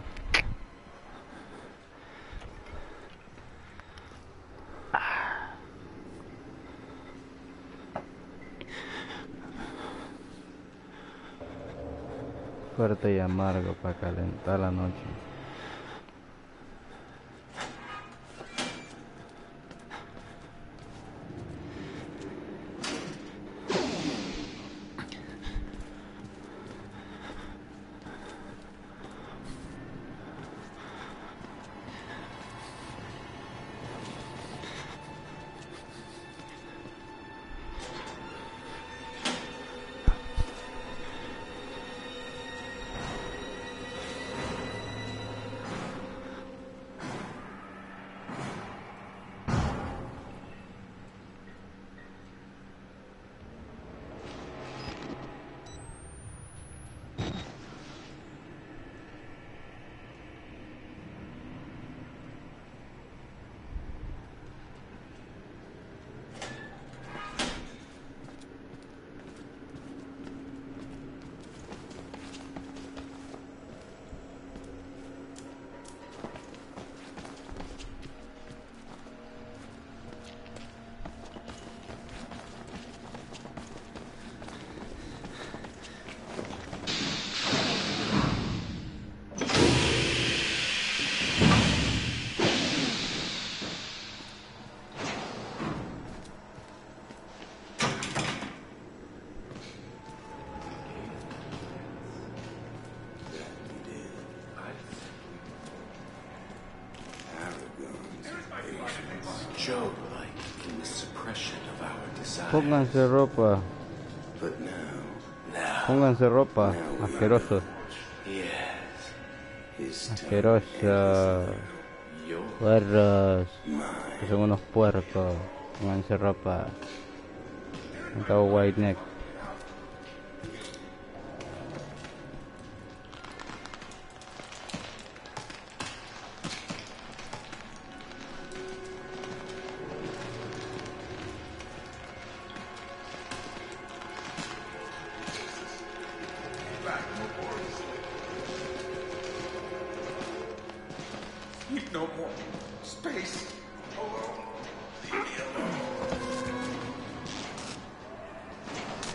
fuerte y amargo para calentar la noche. Job-like in the suppression of our desires. Pónganse ropa. But now, Pónganse ropa. Asquerosos. yes, his tongue Asquerosa. yours, Puerros. mine. Que son unos puercos. Pónganse ropa. Me cago white neck. Need no more space. Alone. Leave me alone.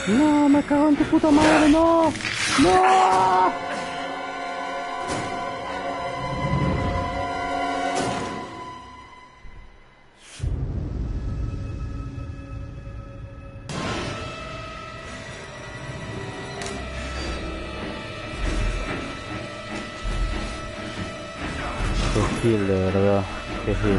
No, me cago en tu puta madre, no. No. Qué gil, de verdad, qué gil.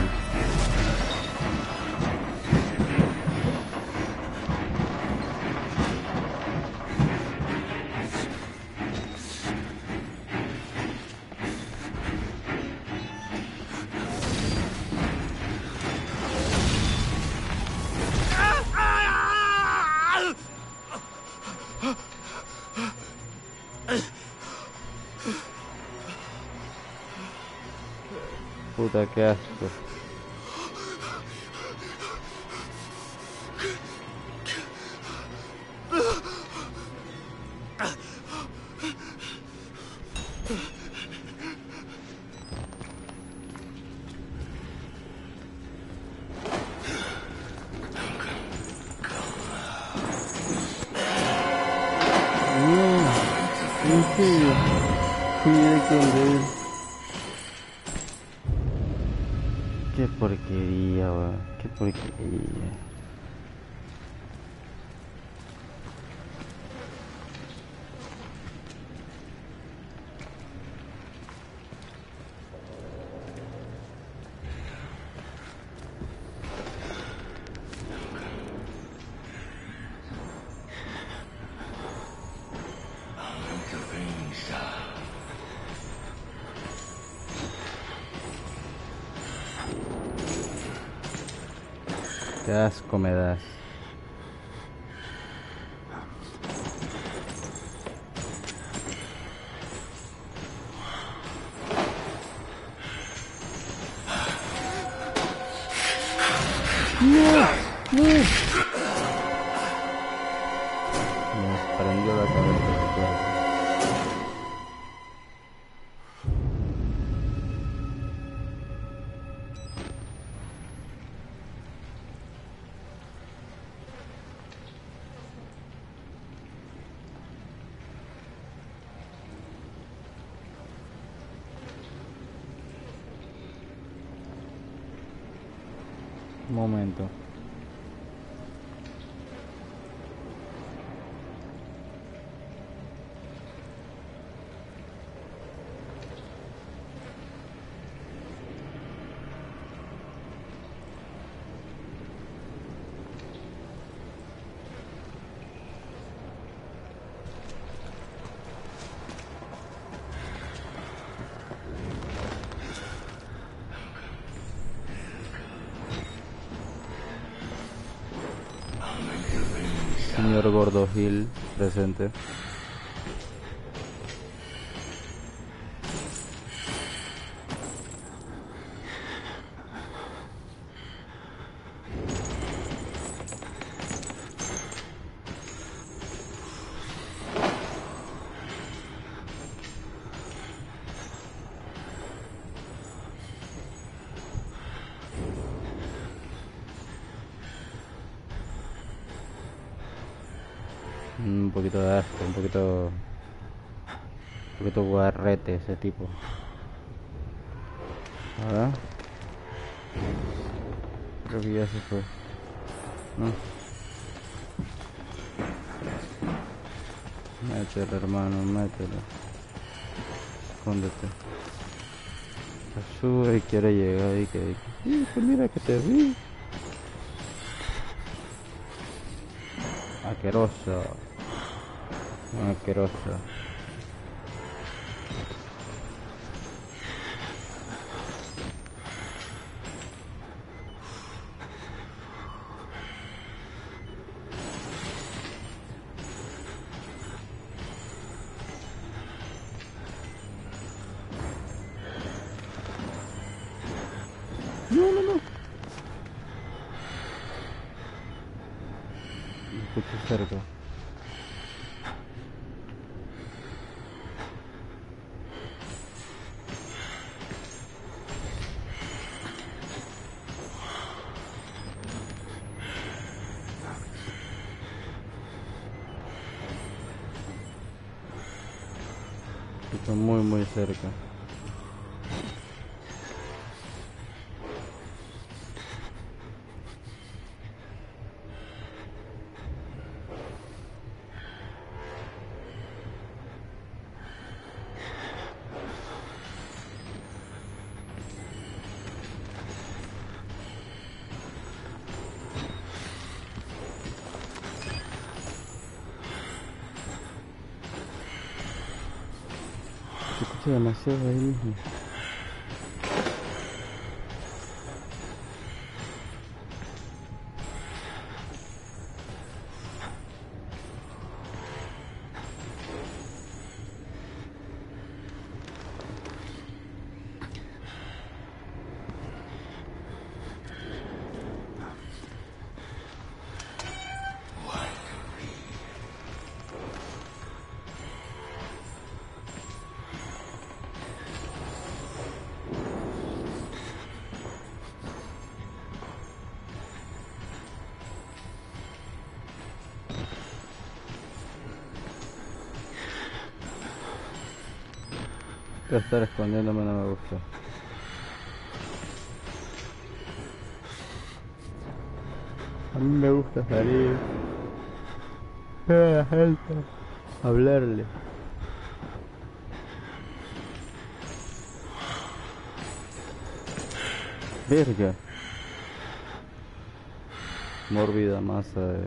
Puta, qué asco. No, en serio. Fui directo donde él. Qué porquería, weón. Qué porquería. Qué asco me das. No, no. Me prendió la cabeza de cuerpo. Un momento. Señor Gordo Hill presente. Un poquito de asco, un poquito guarrete ese tipo. Ahora creo que ya se fue. No. Mételo, hermano, mételo. Escóndete. Sube y quiere llegar y que pues mira que te vi. Asquerosa. Asquerosa. No, no, no. Me escucho cerca. Son muy cerca. Se escucha demasiado ahí mismo. Que estar escondiéndome no me gusta. A mí me gusta salir a la gente, hablarle. Verga. Mórbida masa de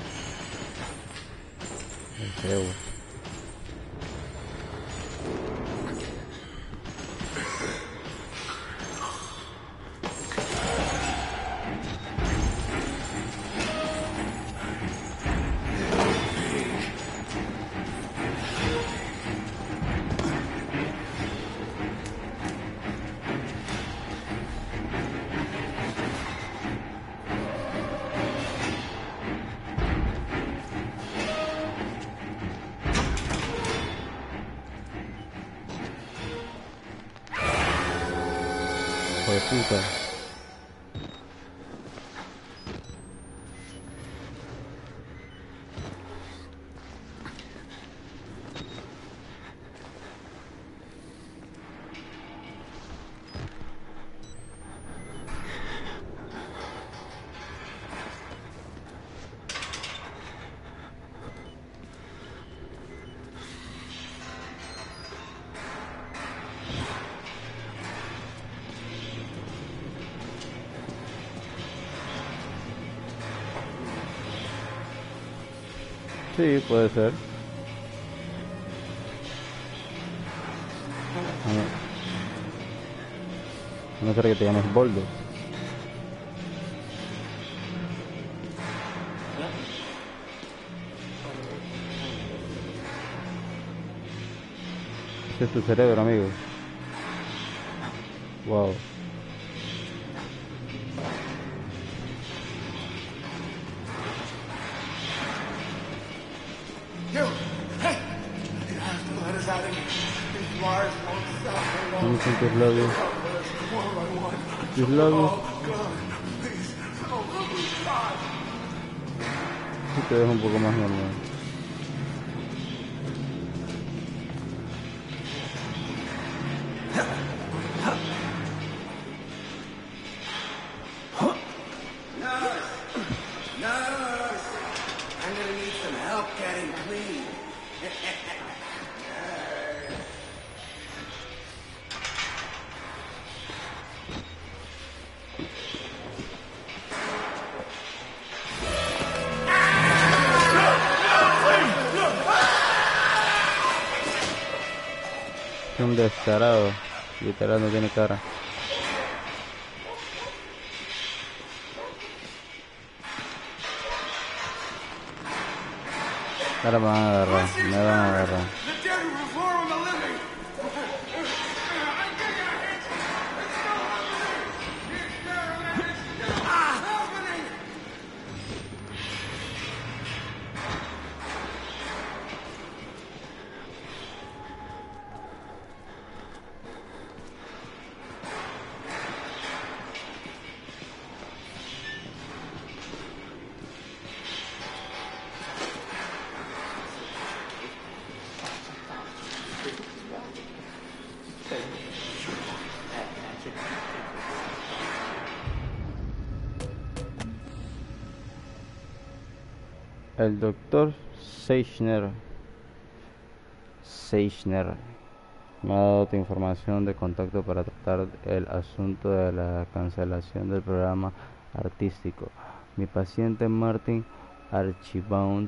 cebo. Hijo de puta. Sí, puede ser. A no ser que te llames Boldo. Ese es tu cerebro, amigo. Wow. You! Hey! You have to let us out of here. These wires won't stop for long. ¿Cómo son tus labios? All I want. Tus labios. Oh, God. Please. Oh, please, God. Sí te dejo un poco más normal. Nurse! I'm gonna need some help getting clean. Es un descarado. Literal no tiene cara. Ahora me van a agarrar. Me van a agarrar. The dead will reform the living. El doctor Seichner me ha dado tu información de contacto para tratar el asunto de la cancelación del programa artístico. Mi paciente Martin Archibald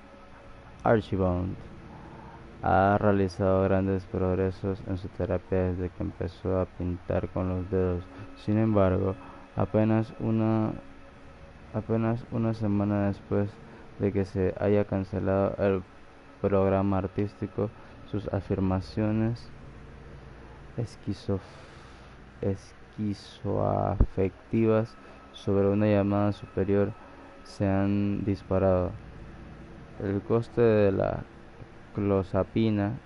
ha realizado grandes progresos en su terapia desde que empezó a pintar con los dedos. Sin embargo, apenas una semana después de que se haya cancelado el programa artístico, sus afirmaciones esquizoafectivas sobre una llamada superior se han disparado. El coste de la clozapina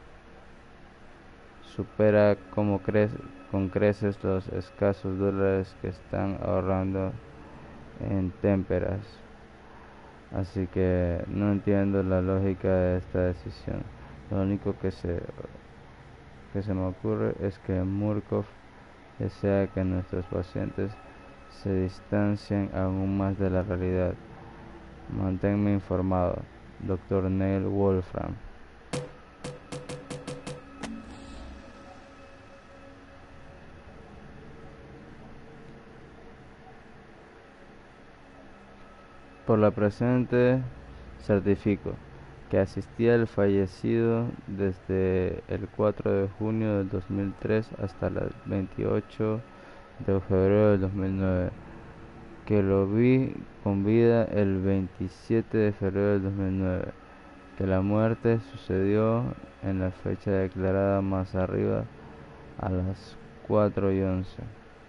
supera con creces los escasos dólares que están ahorrando en témperas. Así que no entiendo la lógica de esta decisión. Lo único que se me ocurre es que Murkoff desea que nuestros pacientes se distancien aún más de la realidad. Manténme informado, Dr. Neil Wolfram. Por la presente, certifico que asistí al fallecido desde el 4 de junio del 2003 hasta el 28 de febrero del 2009, que lo vi con vida el 27 de febrero del 2009, que la muerte sucedió en la fecha declarada más arriba a las 4:11.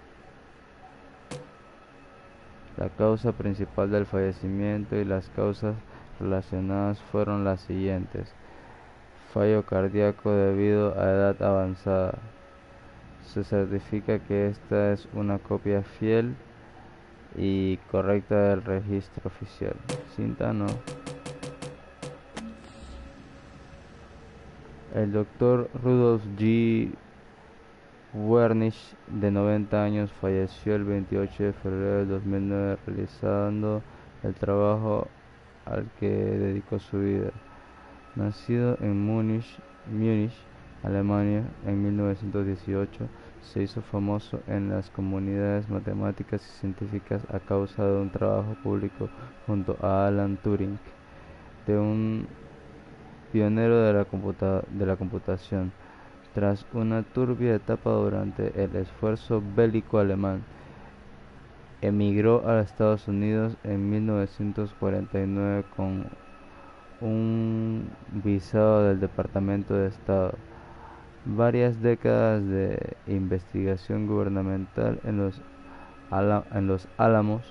La causa principal del fallecimiento y las causas relacionadas fueron las siguientes: fallo cardíaco debido a edad avanzada. Se certifica que esta es una copia fiel y correcta del registro oficial. Cinta no. El doctor Rudolf G. Wernicke, de 90 años, falleció el 28 de febrero del 2009 realizando el trabajo al que dedicó su vida. Nacido en Múnich, Alemania, en 1918, se hizo famoso en las comunidades matemáticas y científicas a causa de un trabajo público junto a Alan Turing, de un pionero de la computación. Tras una turbia etapa durante el esfuerzo bélico alemán, emigró a Estados Unidos en 1949 con un visado del Departamento de Estado. Varias décadas de investigación gubernamental en los Álamos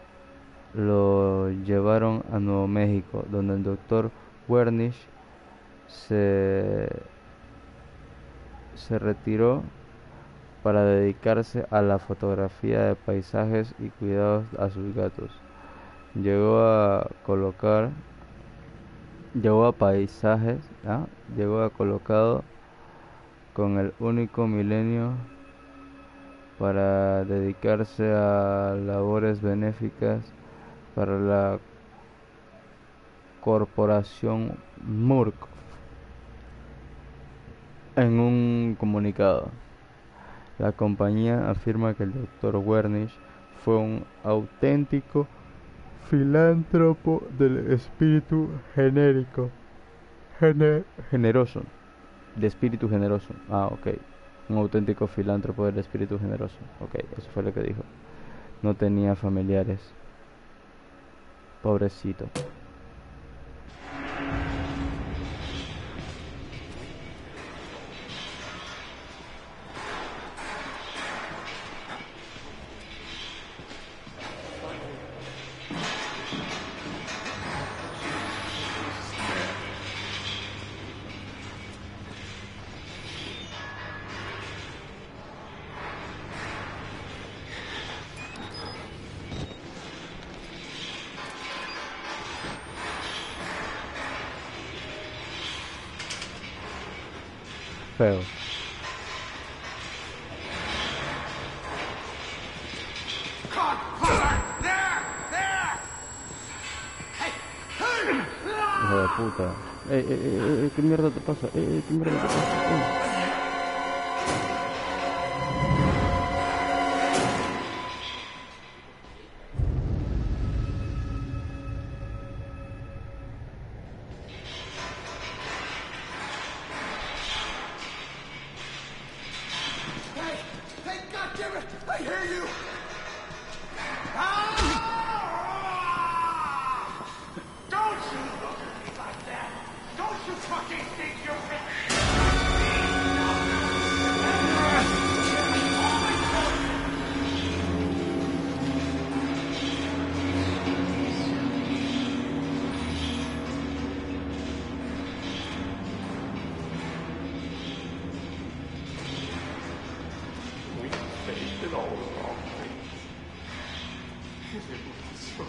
lo llevaron a Nuevo México, donde el Dr. Wernicke se retiró para dedicarse a la fotografía de paisajes y cuidados a sus gatos. Llegó colocado con el único milenio para dedicarse a labores benéficas para la corporación Murkoff. En un comunicado, la compañía afirma que el Dr. Wernicke fue un auténtico filántropo del espíritu generoso. De espíritu generoso. Ok. Un auténtico filántropo del espíritu generoso. Ok, eso fue lo que dijo. No tenía familiares. Pobrecito. Feo. Hijo de puta. ¿Qué mierda te pasa? ¿Qué mierda te pasa? Hey, goddammit! I hear you! Don't you look at me like that! Don't you fucking think you're rich? We faced it all the wrong way. It was so...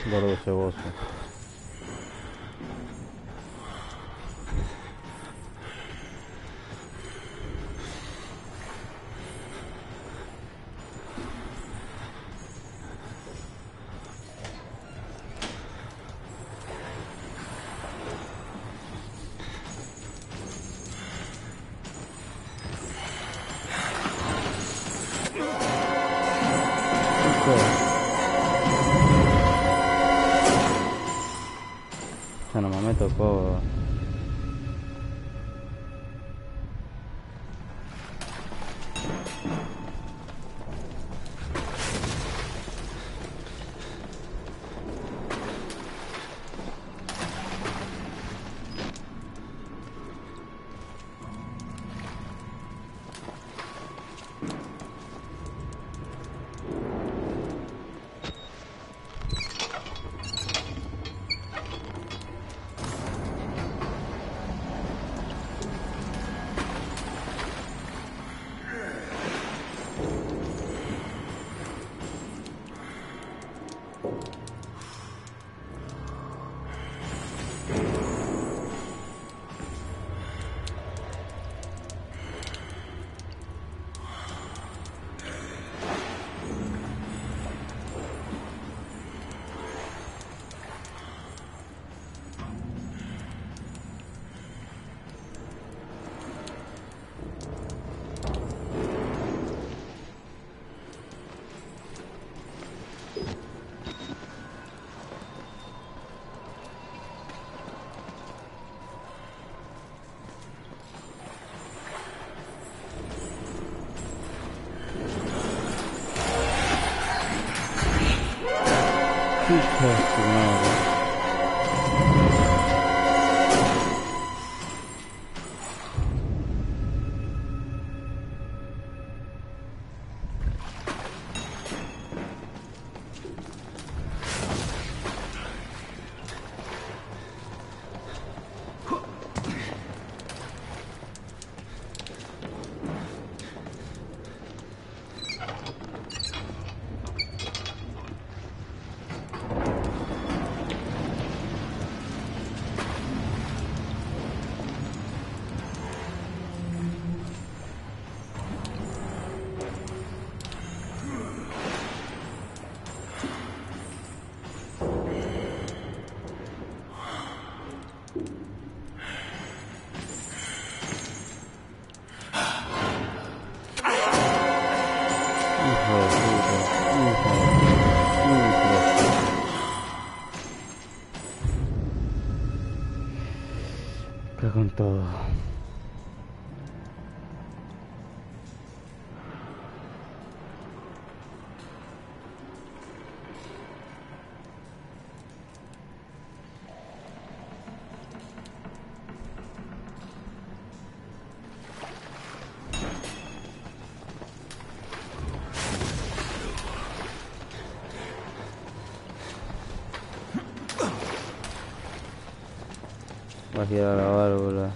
Gordo ceboso. Ya nomás me tocó. Hijo de su madre. Con todo. Va a girar la válvula.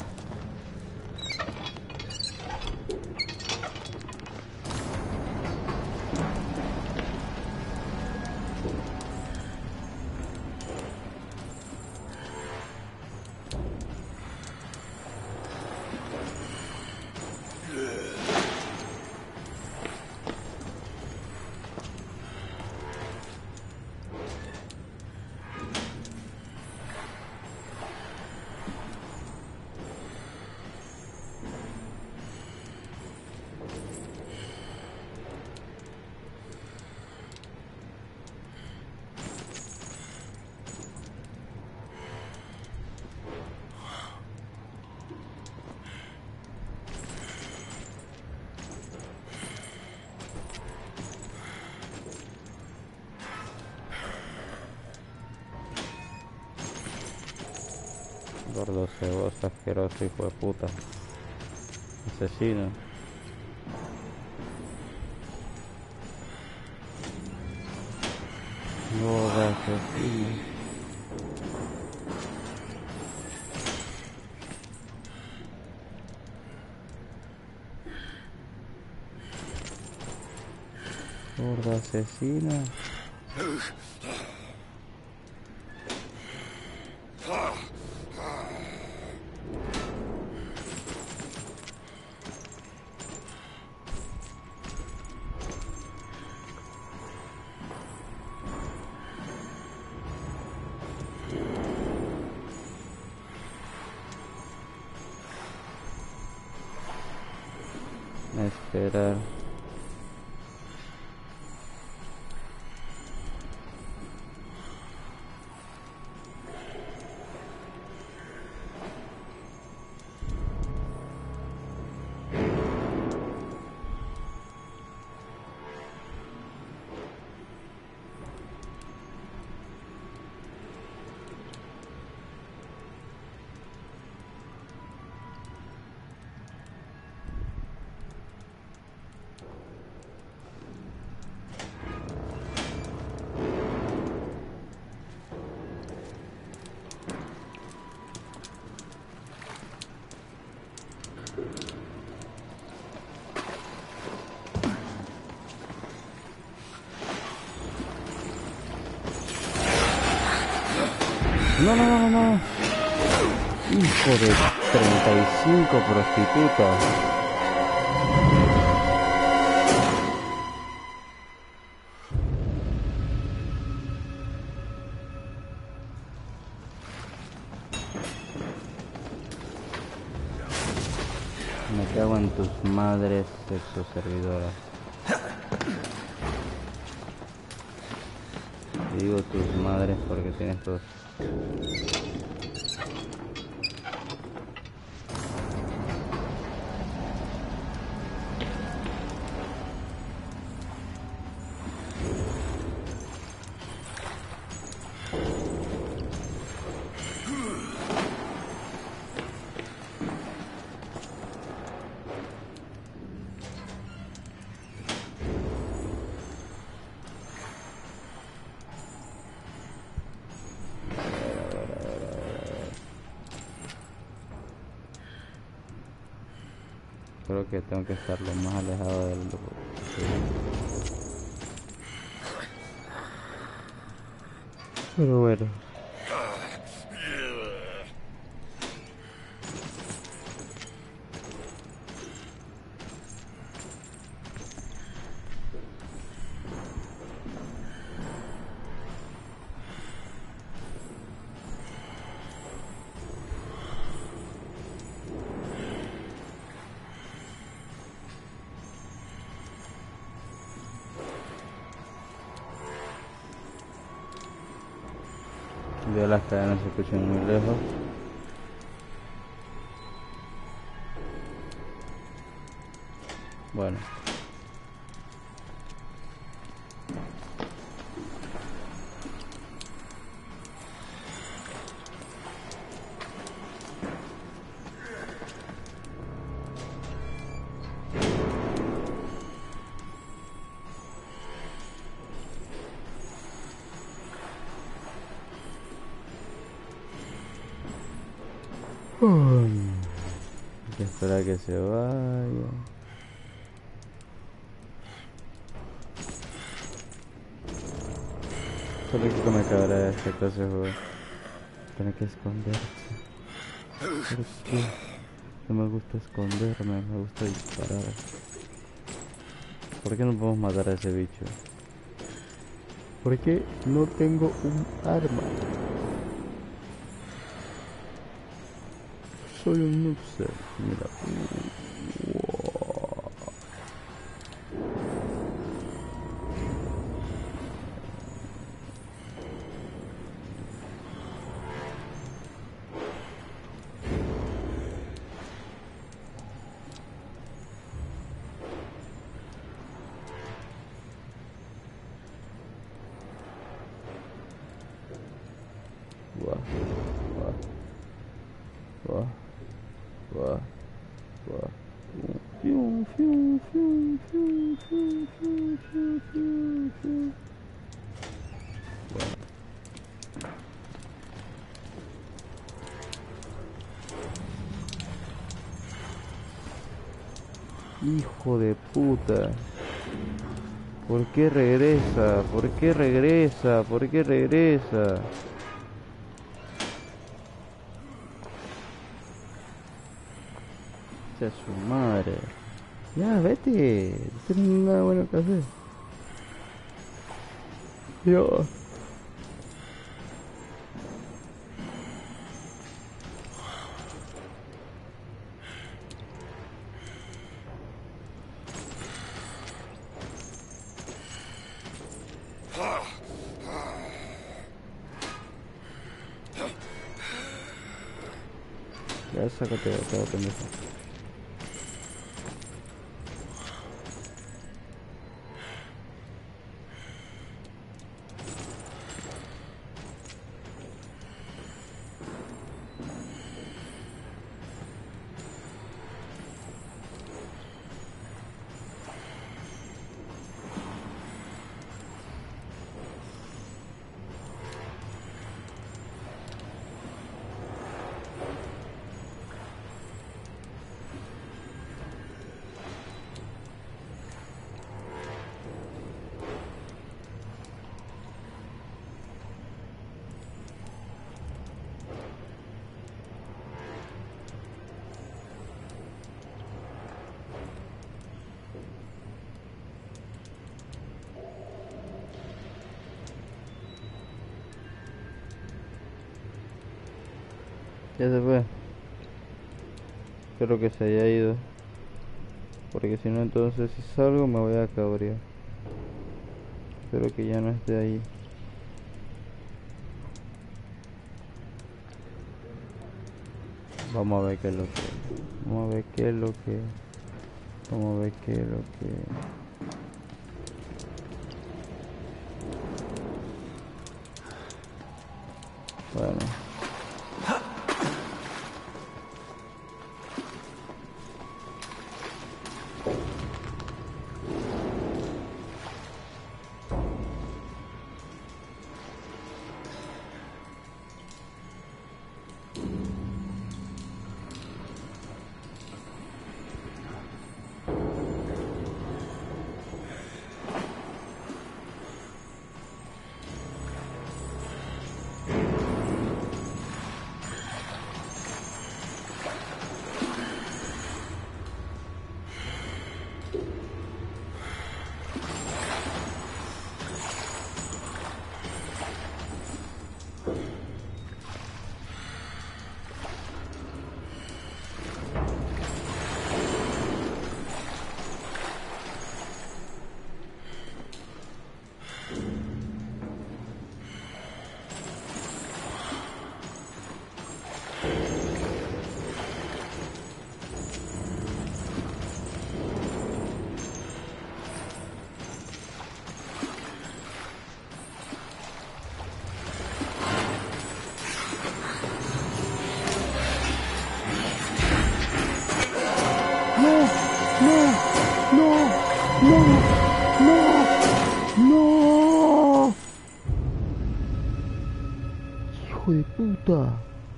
Gordo ceboso, asqueroso, hijo de puta. Asesino. Gordo asesino. Gordo asesino. esperar. No, no, no, no. Hijo de 35 prostitutas. Me cago en tus madres sexoservidoras. Digo tus madres porque tienes dos. Creo que tengo que estar lo más alejado del grupo. Pero bueno. Veo las cadenas se escuchan muy lejos. Bueno. Hay que esperar que se vaya. Solo que me cabrá de esta clase de juego. Tiene que esconderse. ¿Por qué? No me gusta esconderme, me gusta disparar. ¿Por qué no podemos matar a ese bicho? ¿Por qué no tengo un arma? Soy un noobster, mira. Hijo de puta. ¿Por qué regresa? ¿Por qué regresa? ¿Por qué regresa? Sea su madre. Ya, vete. No tienes nada bueno que hacer. Dios. Ya sácate de acá, pendejo. Ya se fue. Espero que se haya ido. Porque si no, entonces si salgo me voy a cabrear. Espero que ya no esté ahí. Vamos a ver qué es lo que. Vamos a ver qué es lo que. Vamos a ver qué es lo que. Bueno. Hijo de puta.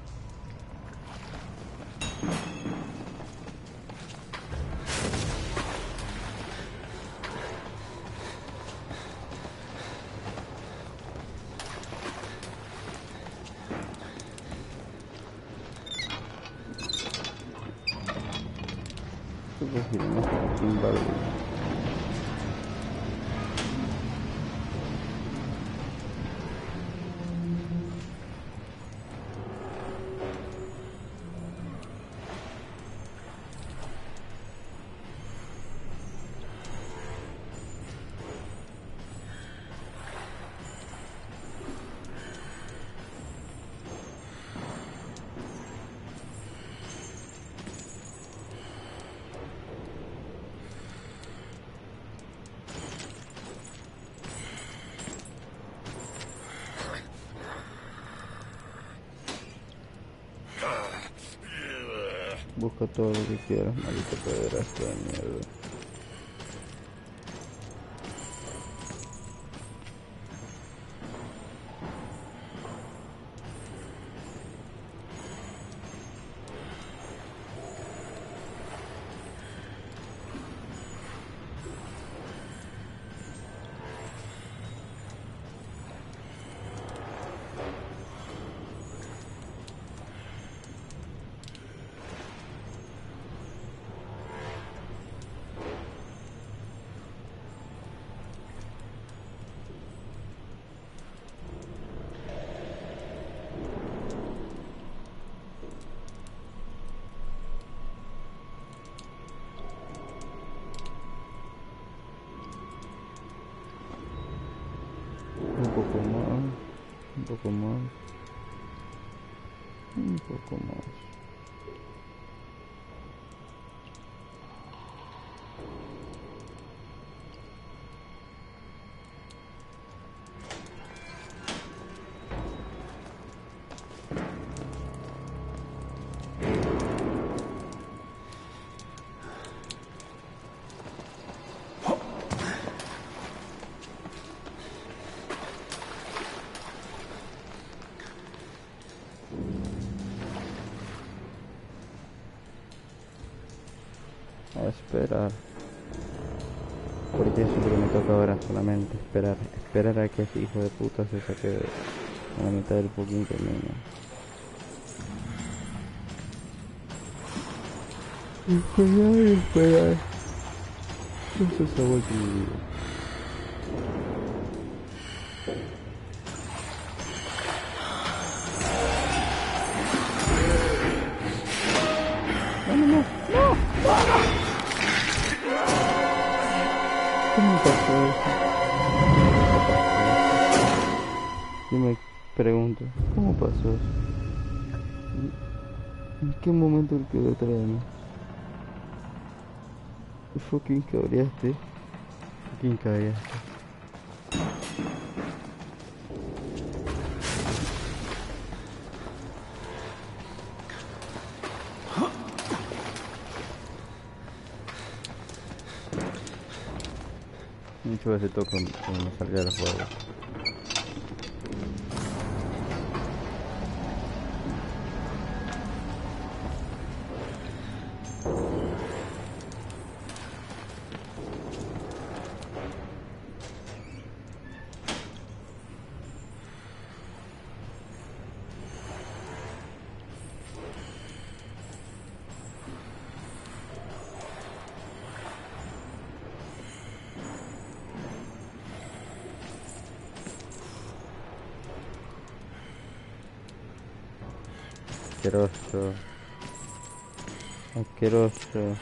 Busca todo lo que quieras, maldito pederasta de mierda. Un poco más, un poco más, un poco más. esperar. Porque eso es lo que me toca ahora, solamente esperar. Esperar a que ese hijo de puta se saque a la mitad del fucking camino. Esperar y esperar. Eso se ha vuelto mi vida. ¿Cómo pasó eso? Yo me pregunto, ¿cómo pasó eso? ¿En qué momento él quedó detrás de mí? Fucking cabreaste. Fucking cabreaste. Muchas veces toco cuando me salga del juego. Asqueroso. Asqueroso.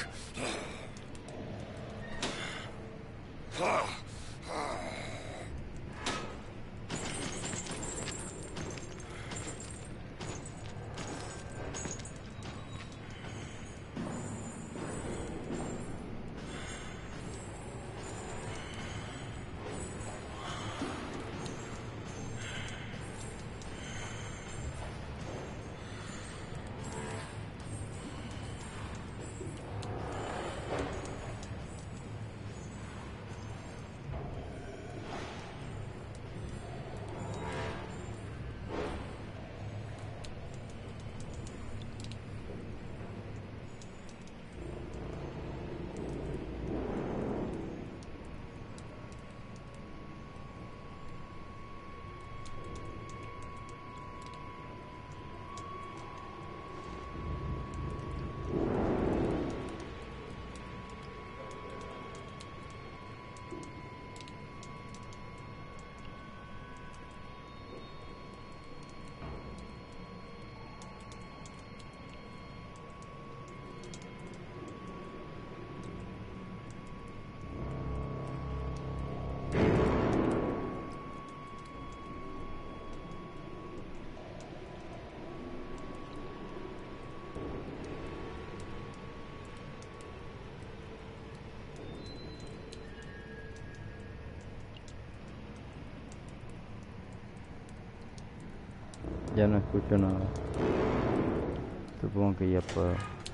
Ya no escucho nada. Supongo que ya puedo.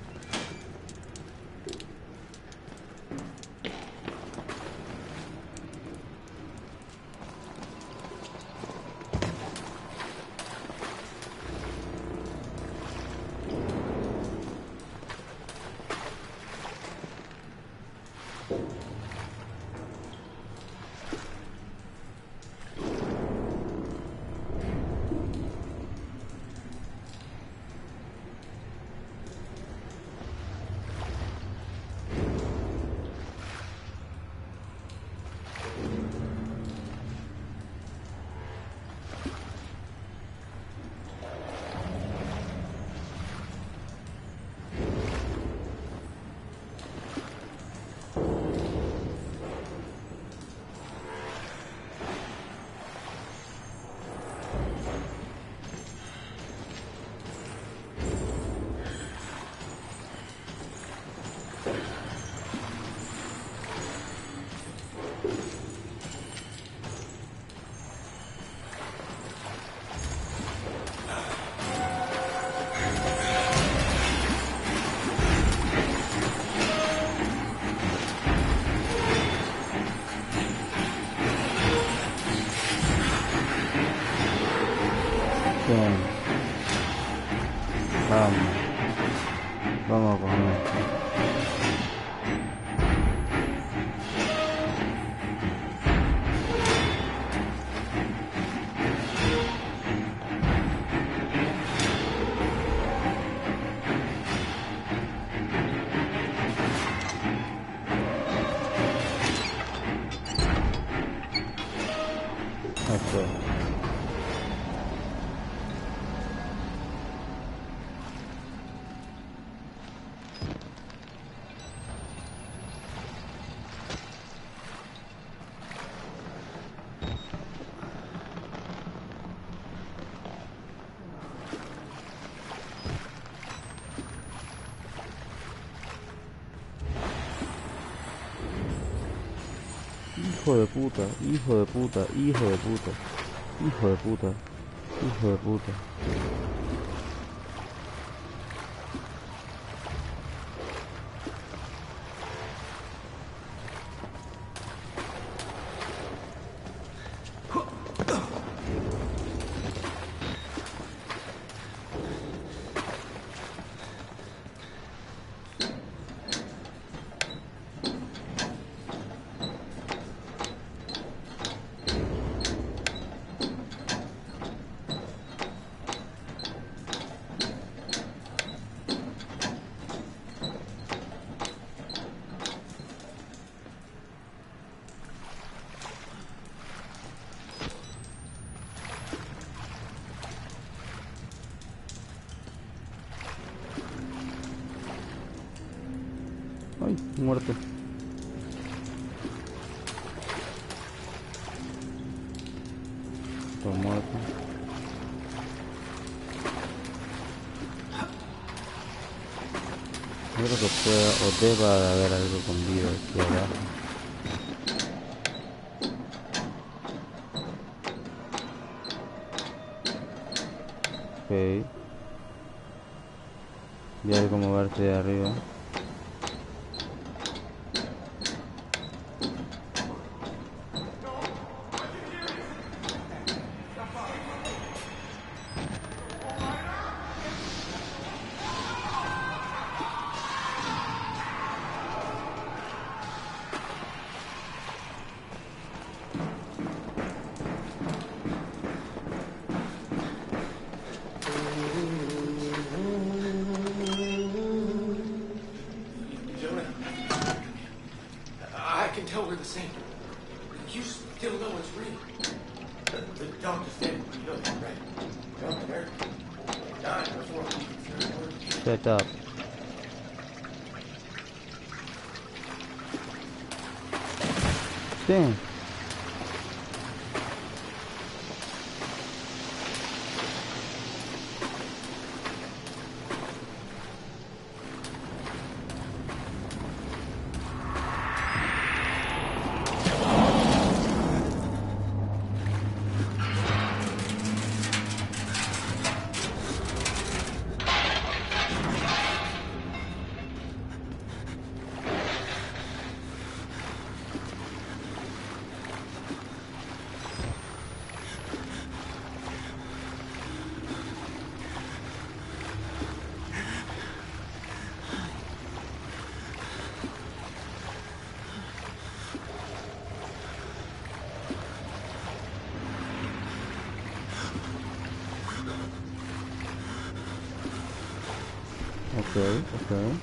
Bien. Vamos. Vamos con esto. hijo de puta, hijo de puta, hijo de puta, hijo de puta, hijo de puta. Ay, muerto. Está muerto. Yo creo que pueda o deba de haber algo con vida aquí abajo. Ok. Y algo moverte de arriba. I can tell we're the same. You still know it's real. The doctor said, you know that, right? Young American. Died before we Shut up. Damn. Okay.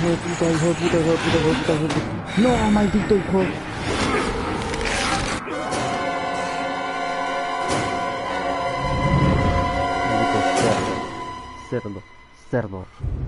puta, hijo de puta, hijo de puta, hijo de puta, hijo de puta. No, maldito hijo. Maldito cerdo, cerdo.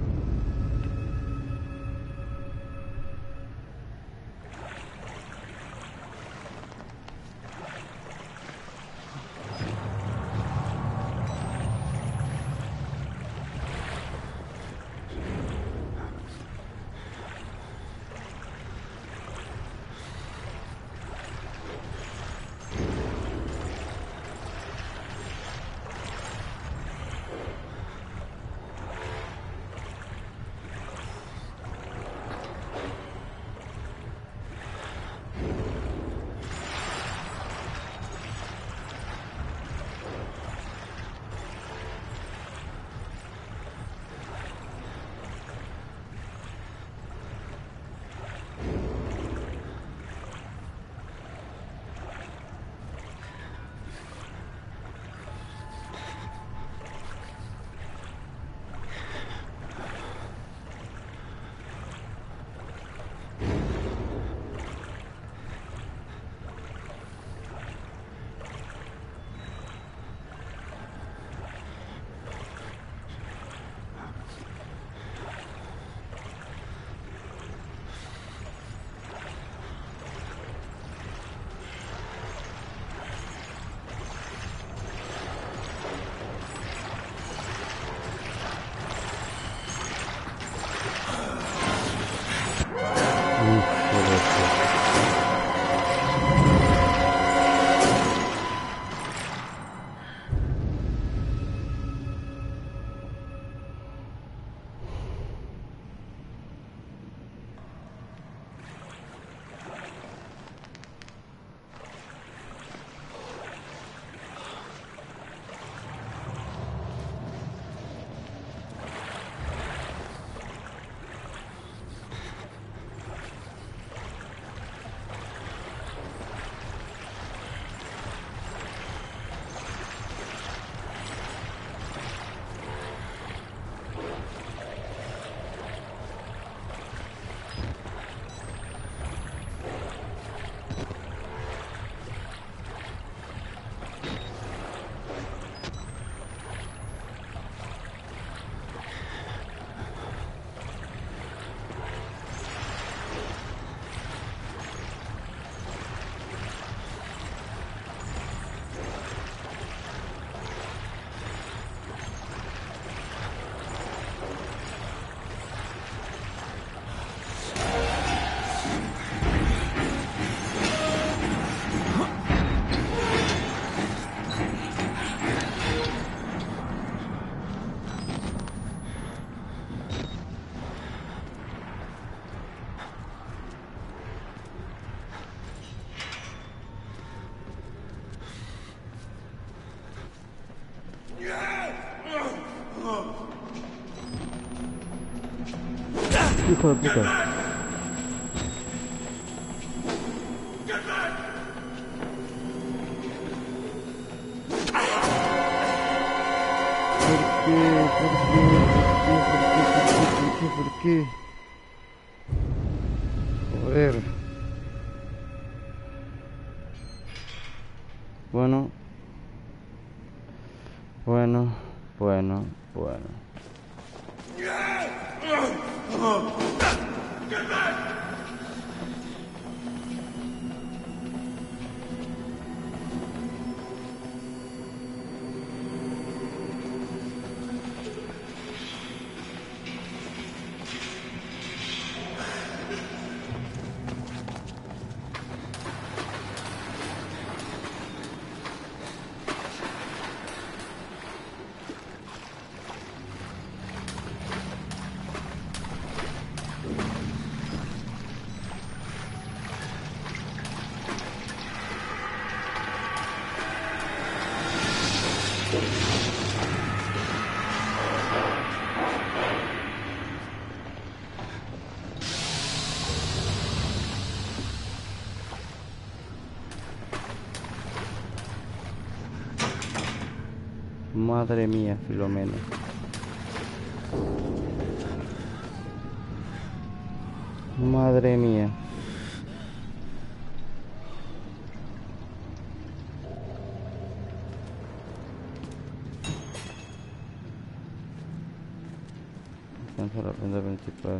Hijo de puta. ¿Por qué? Joder. Bueno. Madre mía, Filomena. Madre mía. Alcanza la prenda principal.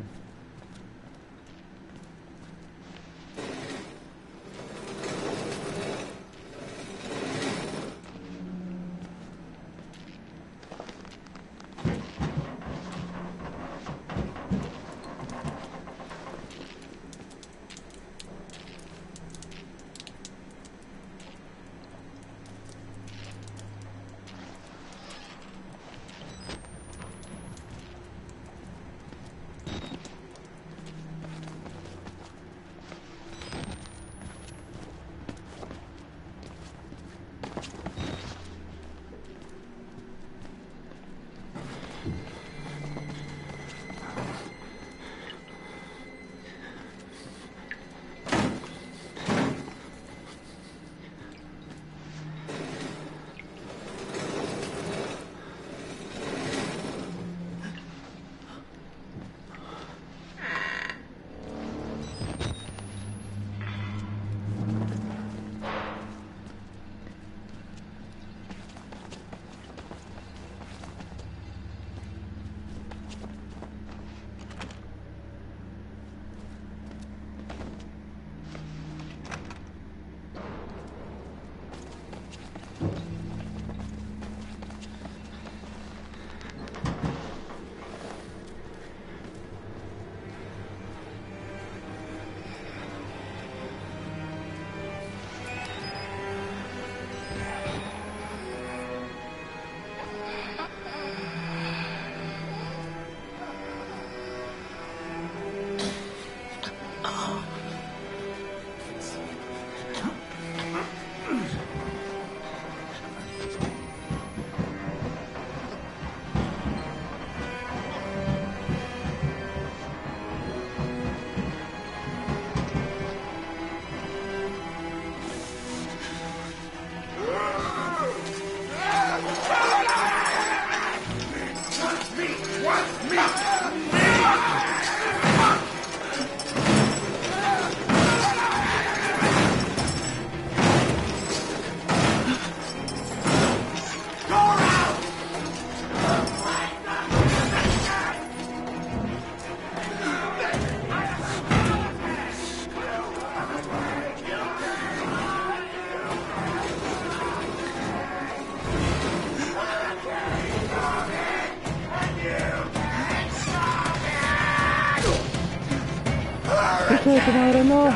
¡Hijo de tu madre, no!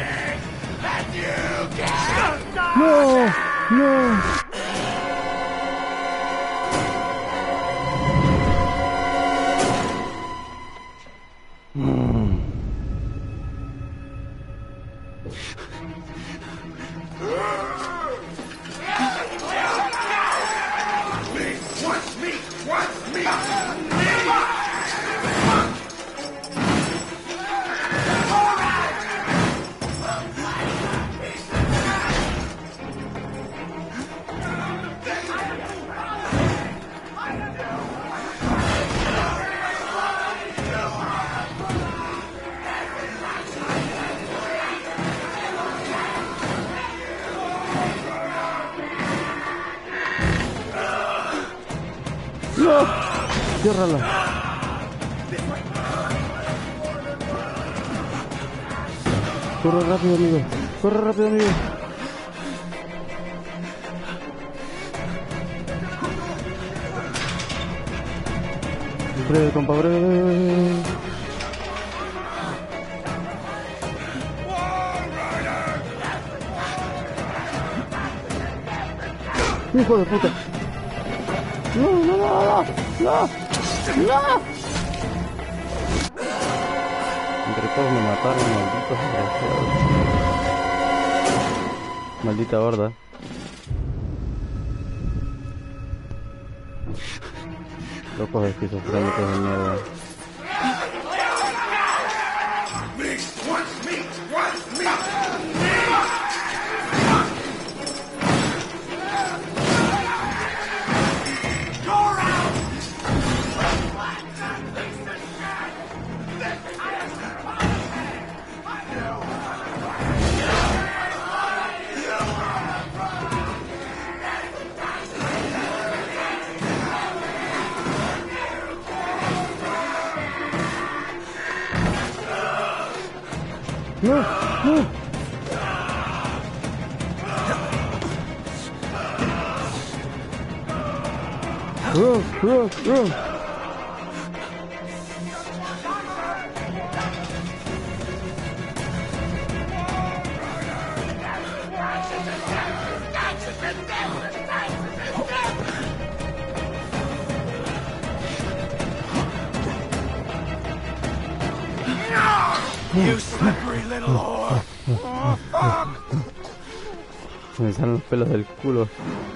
¡No! ¡No! ¡No! ¡Ciérrala! ¡Corre rápido, amigo! ¡Corre rápido, amigo! Breve, compa, breve. ¡Hijo de puta! ¡No, no, no, no! ¡No! ¡No! Entre todos me mataron, malditos desgraciados. Maldita horda. Locos esquizofrénicos de mierda. No, no. Run. You slippery little whore! Oh, fuck! Se me salen los pelos del culo.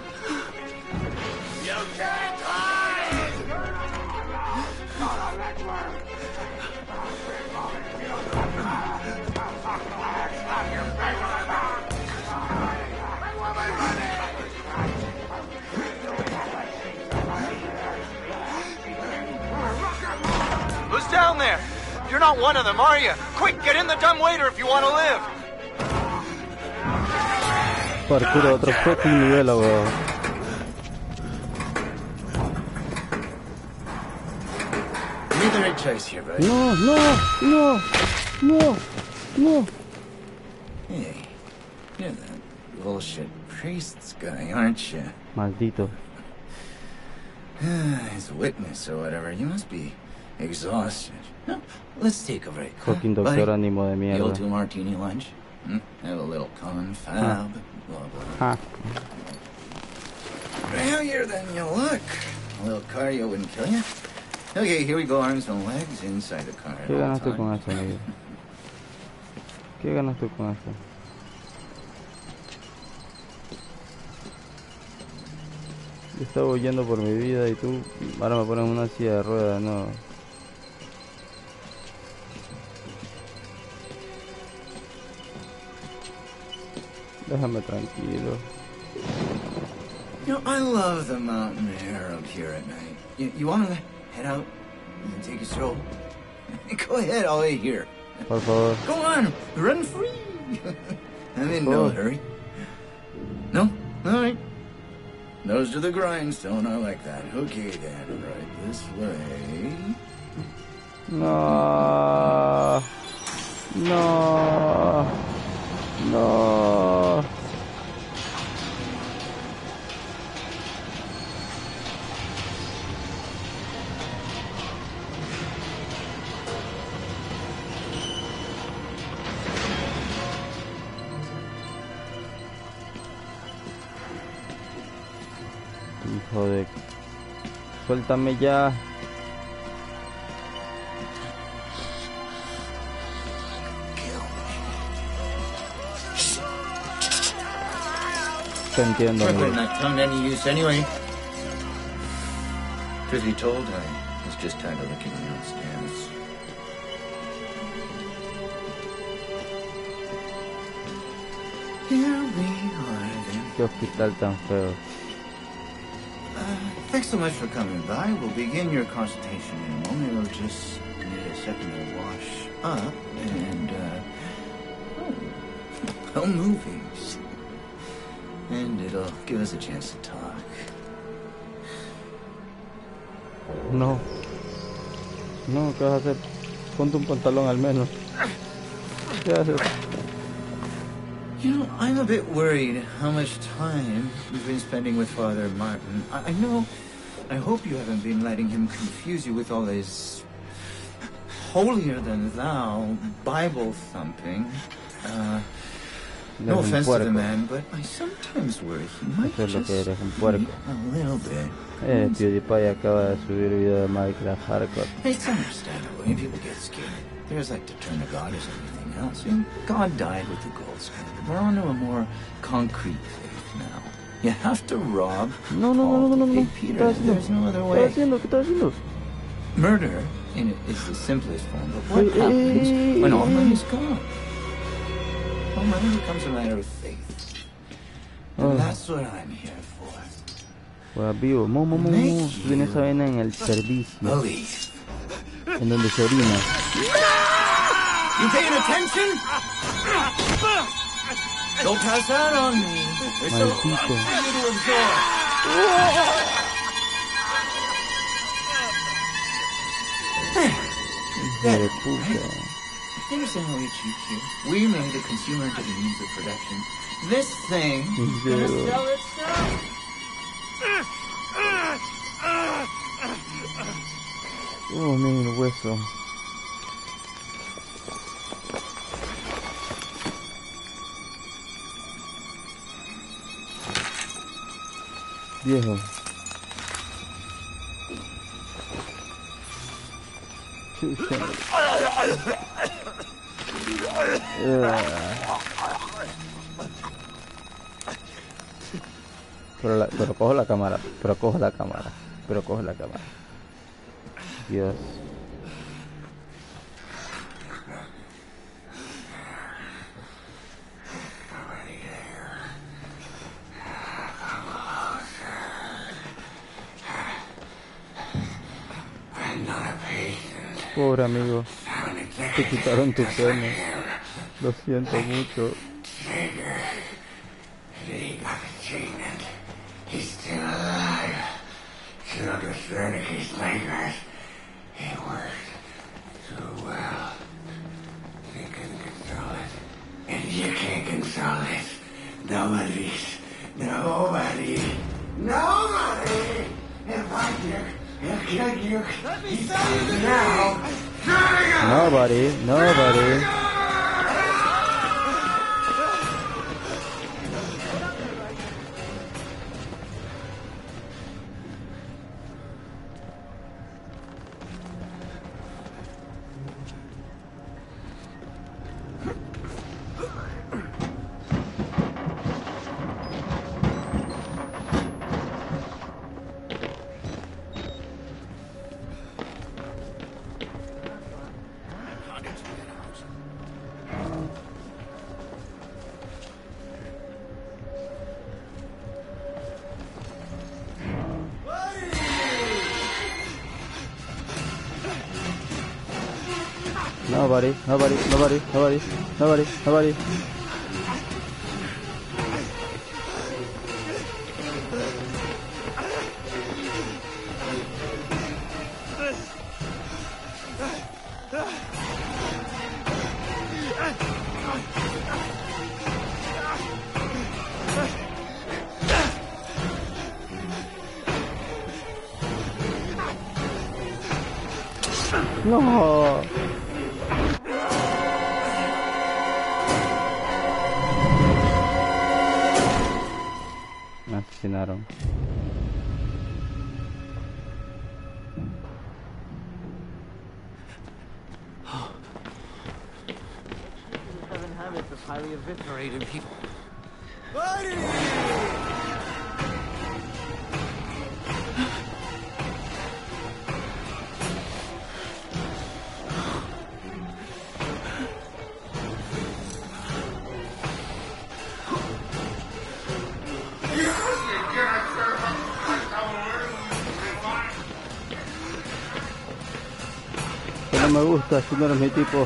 You can't hide! Who's down there? You're not one of them, are you? Quick, get in the dumbwaiter if you want to live. Parkour a otro fucking nivel, weón. You made the right choice here, bud. No. Hey, you're that bullshit priest's guy, aren't you? Maldito. As a witness or whatever, you must be exhausted. No, let's take a break. huh, Fucking buddy? doctor ánimo de The old mierda. 2-martini lunch. Have a little confab. Blah, blah. Ja. Heavier than you look. A little cardio wouldn't kill you. Okay, here we go. Arms and legs inside the car. ¿Qué all ganas tú time. con esto, amigo? ¿Qué ganas tú con esto? Yo estaba huyendo por mi vida y tú ahora me pones una silla de ruedas, no. Déjame tranquilo. You know, I love the mountain air up here at night. You want to head out and take a stroll? Go ahead, I'll wait here. Por favor. Go on, run free. I'm in no Oh. hurry. No? All right. Nose to the grindstone, I like that. Okay, then, right this way. No. No. No. Hijo de... Suéltame ya. Te entiendo, Try amigo. putting that tongue to any use anyway. Truth be told, I was just tired of looking downstairs. Here we are then. Qué hospital tan feo. Thanks so much for coming by. We'll begin your consultation in a moment. It'll just need a second to wash up and, movies. And it'll give us a chance to talk. No. No, ¿qué vas a hacer? Ponte un pantalón al menos. ¿Qué haces? You know, I'm a bit worried how much time you've been spending with Father Martin. I know, I hope you haven't been letting him confuse you with all his holier-than-thou Bible thumping. No Eres un offense to the puerco. man, but I sometimes worry he might Eso es lo just que eres, un be puerco. a little bit. PewDiePie acaba de subir video de Minecraft Hardcore. It's understandable when people get scared. There's like to turn to God as anything else. And God died with the gold standard. We're on to a more concrete faith now. You have to rob No, no, Paul no, no, no, to no. pay ¿Qué Peter. estás haciendo? There's no other ¿Qué way. estás haciendo? ¿Qué estás haciendo? Murder is the simplest form, but what Hey, happens hey, when all hey. money's gone? All money becomes a matter of faith. And Oh. that's what I'm here for. Pues vivo. Tú tienes esa vaina en el servicio, Believe. en donde se orina. You paying attention? Don't pass that on me. There's so much Maldito. for you to absorb. Hijo de puta. You understand how we achieved here? We made a consumer into the means of production. This thing is gonna sell itself. Oh, miren el hueso. Viejo. Chucha. Pero cojo la cámara, pero cojo la cámara. Dios. Pobre amigo, te quitaron tu pene. Lo siento mucho. Nobody. Nobody. No. Me asesinaron. Seven habits of highly eviscerated people. Que no me gusta, si no eres mi tipo.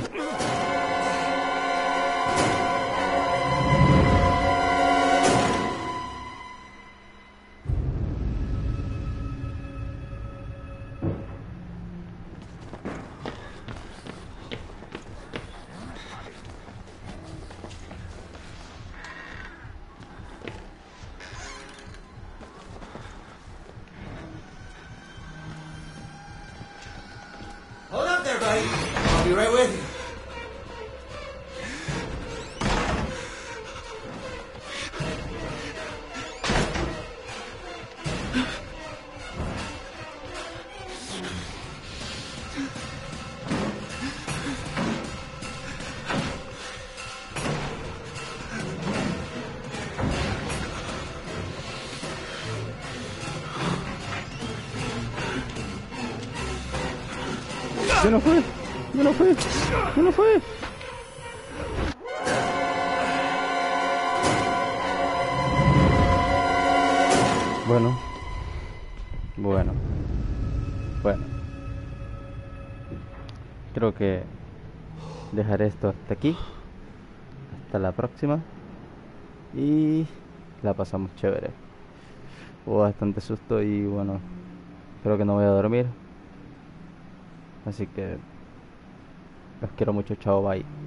Hold up there, buddy. I'll be right with you. Yo no fue. Bueno. Creo que dejaré esto hasta aquí. Hasta la próxima. Y la pasamos chévere. Hubo bastante susto y bueno, creo que no voy a dormir. Así que Los quiero mucho, chao, bye.